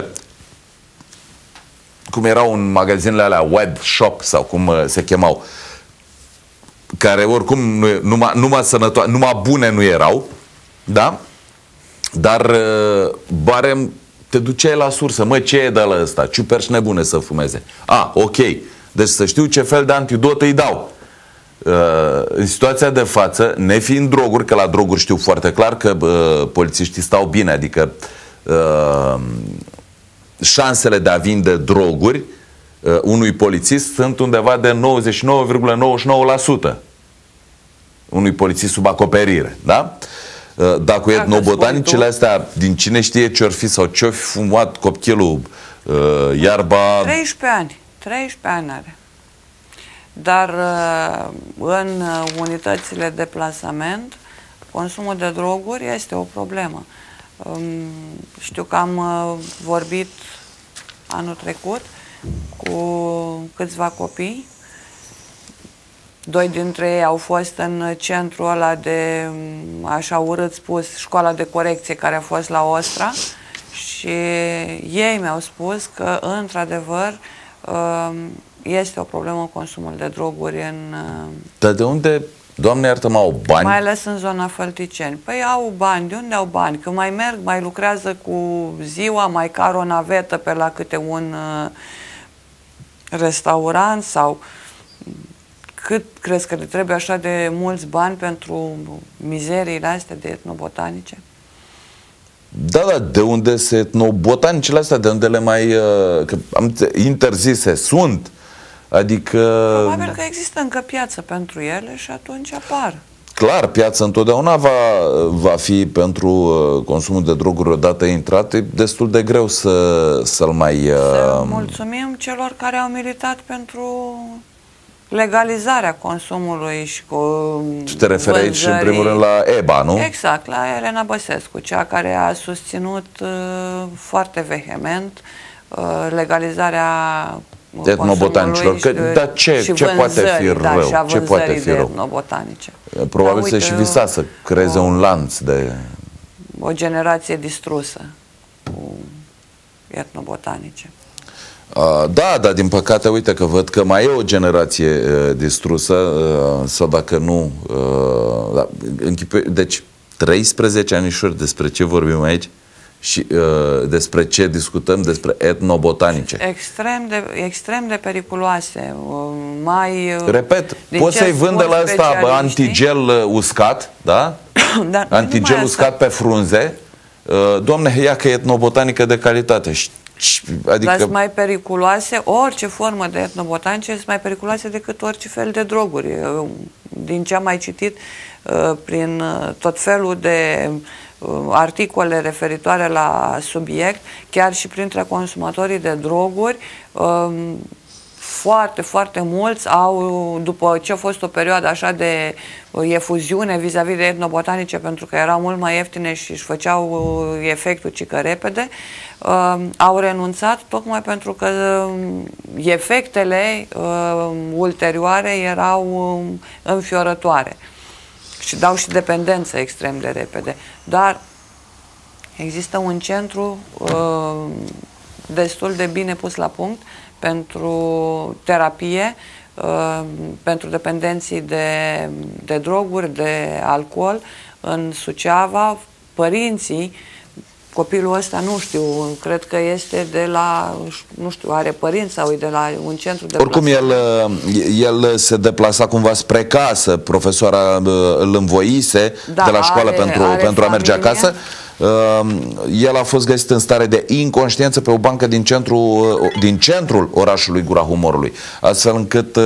cum erau în magazinele alea web shop sau cum uh, se chemau, care oricum nu, numai, numai, sănătoase, numai bune nu erau, da? Dar uh, barem te duceai la sursă, mă, ce e de la ăsta? Ciuperci nebune să fumeze. A, ok. Deci să știu ce fel de antidot îi dau. Uh, în situația de față, nefiind droguri, că la droguri știu foarte clar că uh, polițiștii stau bine, adică uh, șansele de a vinde droguri uh, unui polițist sunt undeva de nouăzeci și nouă virgulă nouăzeci și nouă la sută. Unui polițist sub acoperire, da? Dar cu etnobotanicile astea, din cine știe ce-or fi sau ce-or fi fumat copchilul, uh, iarba... treisprezece ani. treisprezece ani are. Dar uh, în unitățile de plasament, consumul de droguri este o problemă. Um, știu că am uh, vorbit anul trecut cu câțiva copii. Doi dintre ei au fost în centrul ăla de, așa urât spus, școala de corecție care a fost la Ostra și ei mi-au spus că, într-adevăr, este o problemă consumul de droguri în... Dar de unde, Doamne iartă-mă, au bani? Mai ales în zona Fălticeni. Păi au bani. De unde au bani? Că mai merg, mai lucrează cu ziua, mai car o navetă pe la câte un restaurant sau... cât crezi că le trebuie așa de mulți bani pentru mizeriile astea de etnobotanice? Da, da, de unde se etnobotanicele astea, de unde le mai că am interzise sunt, adică... Probabil că există încă piață pentru ele și atunci apar. Clar, piața întotdeauna va, va fi pentru consumul de droguri odată intrat, e destul de greu să, să-l mai... Să mulțumim celor care au militat pentru legalizarea consumului și cu Și te referi aici în primul rând la E B A, nu? Exact, la Elena Băsescu, cea care a susținut uh, foarte vehement uh, legalizarea etnobotanicilor. Că, dar ce, și ce poate fi da, rău? Și a ce poate fi rău? etnobotanice. Probabil să și visa să creeze o, un lanț de... O generație distrusă cu etnobotanice. Uh, da, dar din păcate, uite că văd că mai e o generație uh, distrusă, uh, sau dacă nu... Uh, da, închipe, deci, treisprezece anișori, despre ce vorbim aici? Și uh, despre ce discutăm? Despre etnobotanice. Extrem de, extrem de periculoase. Mai, Repet, poți să-i vândă la ăsta antigel uscat, da? Dar antigel uscat pe frunze. Uh, Doamne, ia că e etnobotanică de calitate. Adică... Dar sunt mai periculoase, orice formă de etnobotanice sunt mai periculoase decât orice fel de droguri. Din ce am mai citit uh, prin tot felul de articole referitoare la subiect, chiar și printre consumatorii de droguri, foarte, foarte mulți au, după ce a fost o perioadă așa de efuziune vis-a-vis de etnobotanice, pentru că erau mult mai ieftine și își făceau efectul cică repede, au renunțat tocmai pentru că efectele ulterioare erau înfiorătoare și dau și dependență extrem de repede. Dar există un centru uh, destul de bine pus la punct pentru terapie, uh, pentru dependenții de, de droguri, de alcool în Suceava. Părinții, copilul ăsta, nu știu, cred că este de la, nu știu, are părinți sau e de la un centru de Oricum, el, el se deplasa cumva spre casă, profesoara îl învoise da, de la școală are, pentru, are pentru a merge acasă. El a fost găsit în stare de inconștiență pe o bancă din, centru, din centrul orașului Gura Humorului, astfel încât...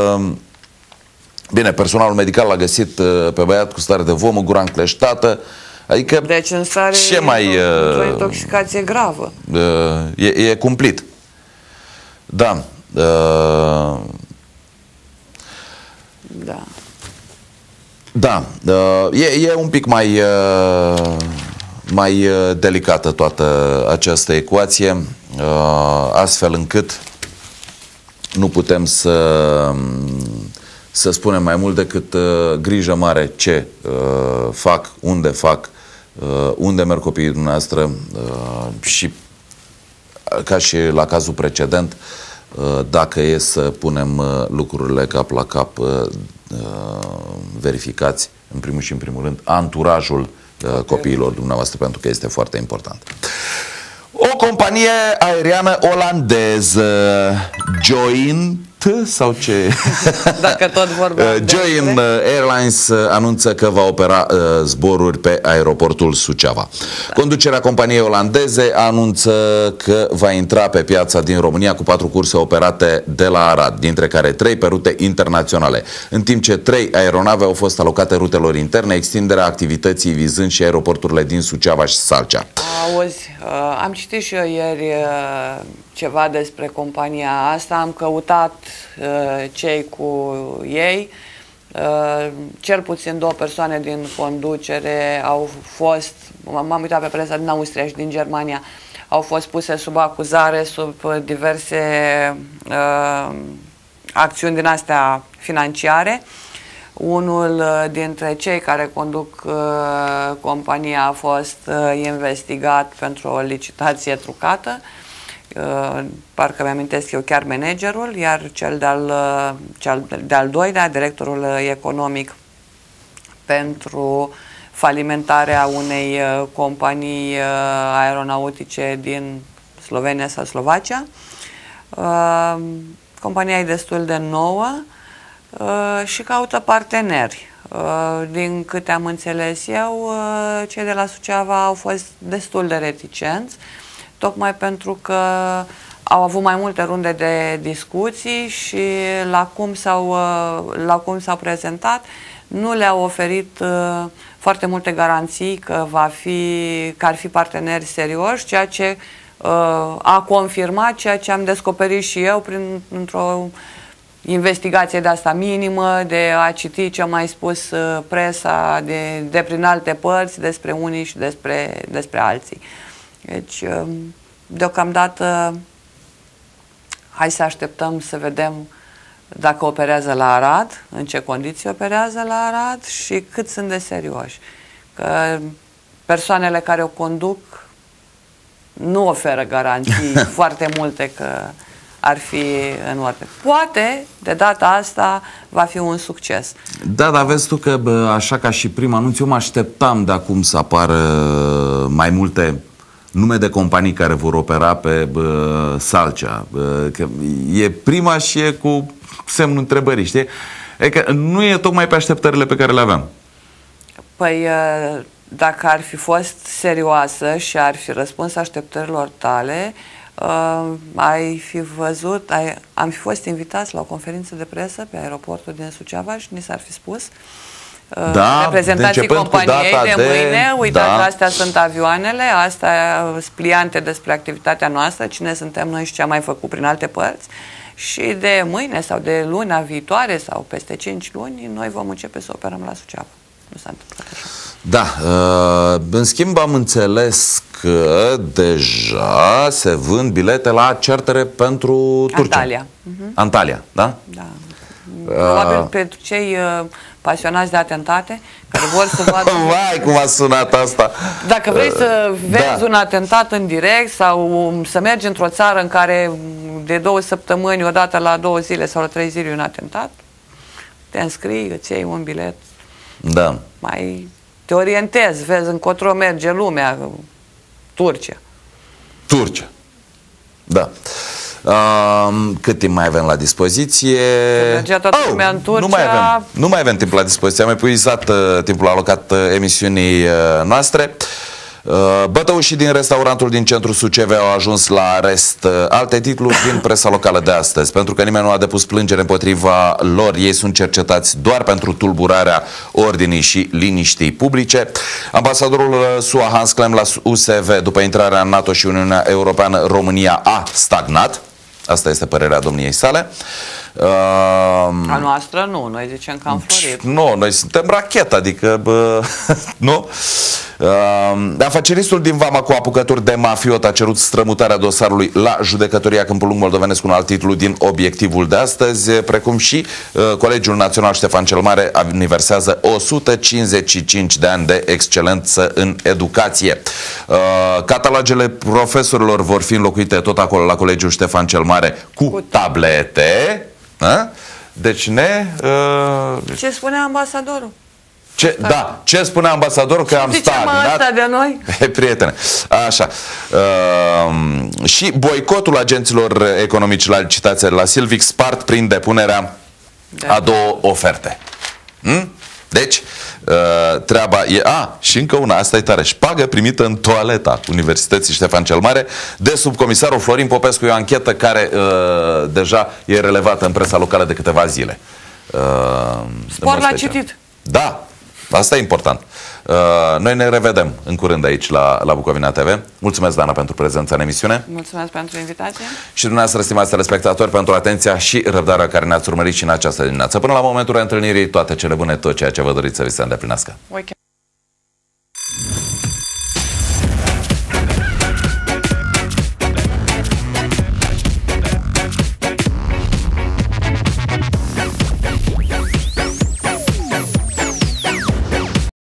Bine, personalul medical l-a găsit pe băiat cu stare de vomă, gura încleștată. Adică, deci în stare ce mai, o intoxicație gravă. E, e cumplit. Da. Uh, da. Da. Uh, e, e un pic mai, uh, mai delicată toată această ecuație, uh, astfel încât nu putem să, să spunem mai mult decât uh, grijă mare ce uh, fac, unde fac, Uh, unde merg copiii dumneavoastră uh, și ca și la cazul precedent, uh, dacă e să punem uh, lucrurile cap la cap, uh, uh, verificați în primul și în primul rând anturajul uh, copiilor dumneavoastră, pentru că este foarte important. O companie aeriană olandeză, Joint sau ce? Dacă tot vorbeam Joint Airlines anunță că va opera uh, zboruri pe aeroportul Suceava. Da. Conducerea companiei olandeze anunță că va intra pe piața din România cu patru curse operate de la Arad, dintre care trei pe rute internaționale, în timp ce trei aeronave au fost alocate rutelor interne, extinderea activității vizând și aeroporturile din Suceava și Salcea. Auzi, uh, am citit și eu ieri uh, ceva despre compania asta, am căutat uh, cei cu ei, uh, cel puțin două persoane din conducere au fost, m-am uitat pe presa din Austria și din Germania, au fost puse sub acuzare, sub diverse uh, acțiuni din astea financiare. Unul dintre cei care conduc uh, compania a fost uh, investigat pentru o licitație trucată. Uh, parcă mi-amintesc eu chiar managerul, iar cel de-al uh, cel de-al doilea, directorul economic pentru falimentarea unei uh, companii uh, aeronautice din Slovenia sau Slovacia. Uh, compania e destul de nouă. uh, și caută parteneri. Uh, din câte am înțeles eu, uh, cei de la Suceava au fost destul de reticenți, tocmai pentru că au avut mai multe runde de discuții și la cum s-au, uh, la cum s-au prezentat, nu le-au oferit uh, foarte multe garanții că, va fi, că ar fi parteneri serioși, ceea ce uh, a confirmat ceea ce am descoperit și eu prin, într-o investigație de asta minimă, de a citi ce a mai spus uh, presa de, de prin alte părți despre unii și despre, despre alții. Deci, uh, deocamdată, hai să așteptăm să vedem dacă operează la Arad, în ce condiții operează la Arad și cât sunt de serioși. Că persoanele care o conduc nu oferă garanții foarte multe că ar fi în ordine. Poate, de data asta, va fi un succes. Da, dar vezi tu că, bă, așa ca și prim anunț, eu mă așteptam de acum să apară mai multe nume de companii care vor opera pe bă, Salcea. Bă, că e prima și e cu semnul întrebării, știi? Adică nu e tocmai pe așteptările pe care le aveam. Păi, dacă ar fi fost serioasă și ar fi răspuns așteptărilor tale, uh, ai fi văzut, ai, am fi fost invitați la o conferință de presă pe aeroportul din Suceava și ni s-ar fi spus uh, da, reprezentanții companiei de, de mâine, uitați, da. Astea sunt avioanele, astea sunt pliante despre activitatea noastră, cine suntem noi și ce am mai făcut prin alte părți. Și de mâine sau de luna viitoare sau peste cinci luni, noi vom începe să operăm la Suceava. Nu s-a întâmplat așa. Da, uh, în schimb am înțeles că deja se vând bilete la certere pentru Turcia. Antalya. Uh-huh. Antalya, da? Da. Probabil pentru cei uh, pasionați de atentate, care vor să vadă... Vai, cum a sunat asta! Dacă vrei să vezi da. un atentat în direct sau să mergi într-o țară în care de două săptămâni, odată la două zile sau la trei zile un atentat, te înscrii, îți iei un bilet. Da. Mai te orientezi, vezi încotro merge lumea, Turcia. Turcia. Da. Uh, cât timp mai avem la dispoziție? Mergea toată oh, lumea în Turcia. Nu mai avem, nu mai avem timp la dispoziție. Am epuizat uh, timpul alocat uh, emisiunii uh, noastre. Uh, Bătăușii din restaurantul din centrul Suceava au ajuns la arest. Uh, alte titluri din presa locală de astăzi. Pentru că nimeni nu a depus plângere împotriva lor, ei sunt cercetați doar pentru tulburarea ordinii și liniștii publice. Ambasadorul S U A Hans Klem la U S V, după intrarea în NATO și Uniunea Europeană, România a stagnat. Asta este părerea domniei sale. Uh, A noastră nu, noi zicem că am florit. Nu, noi suntem rachetă, adică bă, nu. Uh, afaceristul din Vama cu apucături de mafiot a cerut strămutarea dosarului la judecătoria Câmpul Lung Moldovenesc, un alt titlu din obiectivul de astăzi, precum și uh, Colegiul Național Ștefan cel Mare aniversează o sută cincizeci și cinci de ani de excelență în educație. Uh, catalogele profesorilor vor fi înlocuite tot acolo la Colegiul Ștefan cel Mare cu, cu tablete. A? Deci ne... Uh... Ce spunea ambasadorul? Ce, da, ce spunea ambasadorul? Că am stagnat. De noi? He, prietene, așa. Uh, și boicotul agenților economici la licitație la Silvic spart prin depunerea de a două oferte. Hmm? Deci, uh, treaba e... A, și încă una, asta e tare. Șpagă primită în toaleta Universității Ștefan cel Mare de subcomisarul Florin Popescu. E o anchetă care uh, deja e relevată în presa locală de câteva zile. Uh, Spor l-a citit. Da, asta e important. Uh, noi ne revedem în curând aici la, la Bucovina T V. Mulțumesc, Dana, pentru prezența în emisiune. Mulțumesc pentru invitație. Și dumneavoastră, stimați telespectatori, pentru atenția și răbdarea care ne-ați urmărit și în această dimineață. Până la momentul întâlnirii, toate cele bune, tot ceea ce vă doriți să vi se îndeplinească. Okay.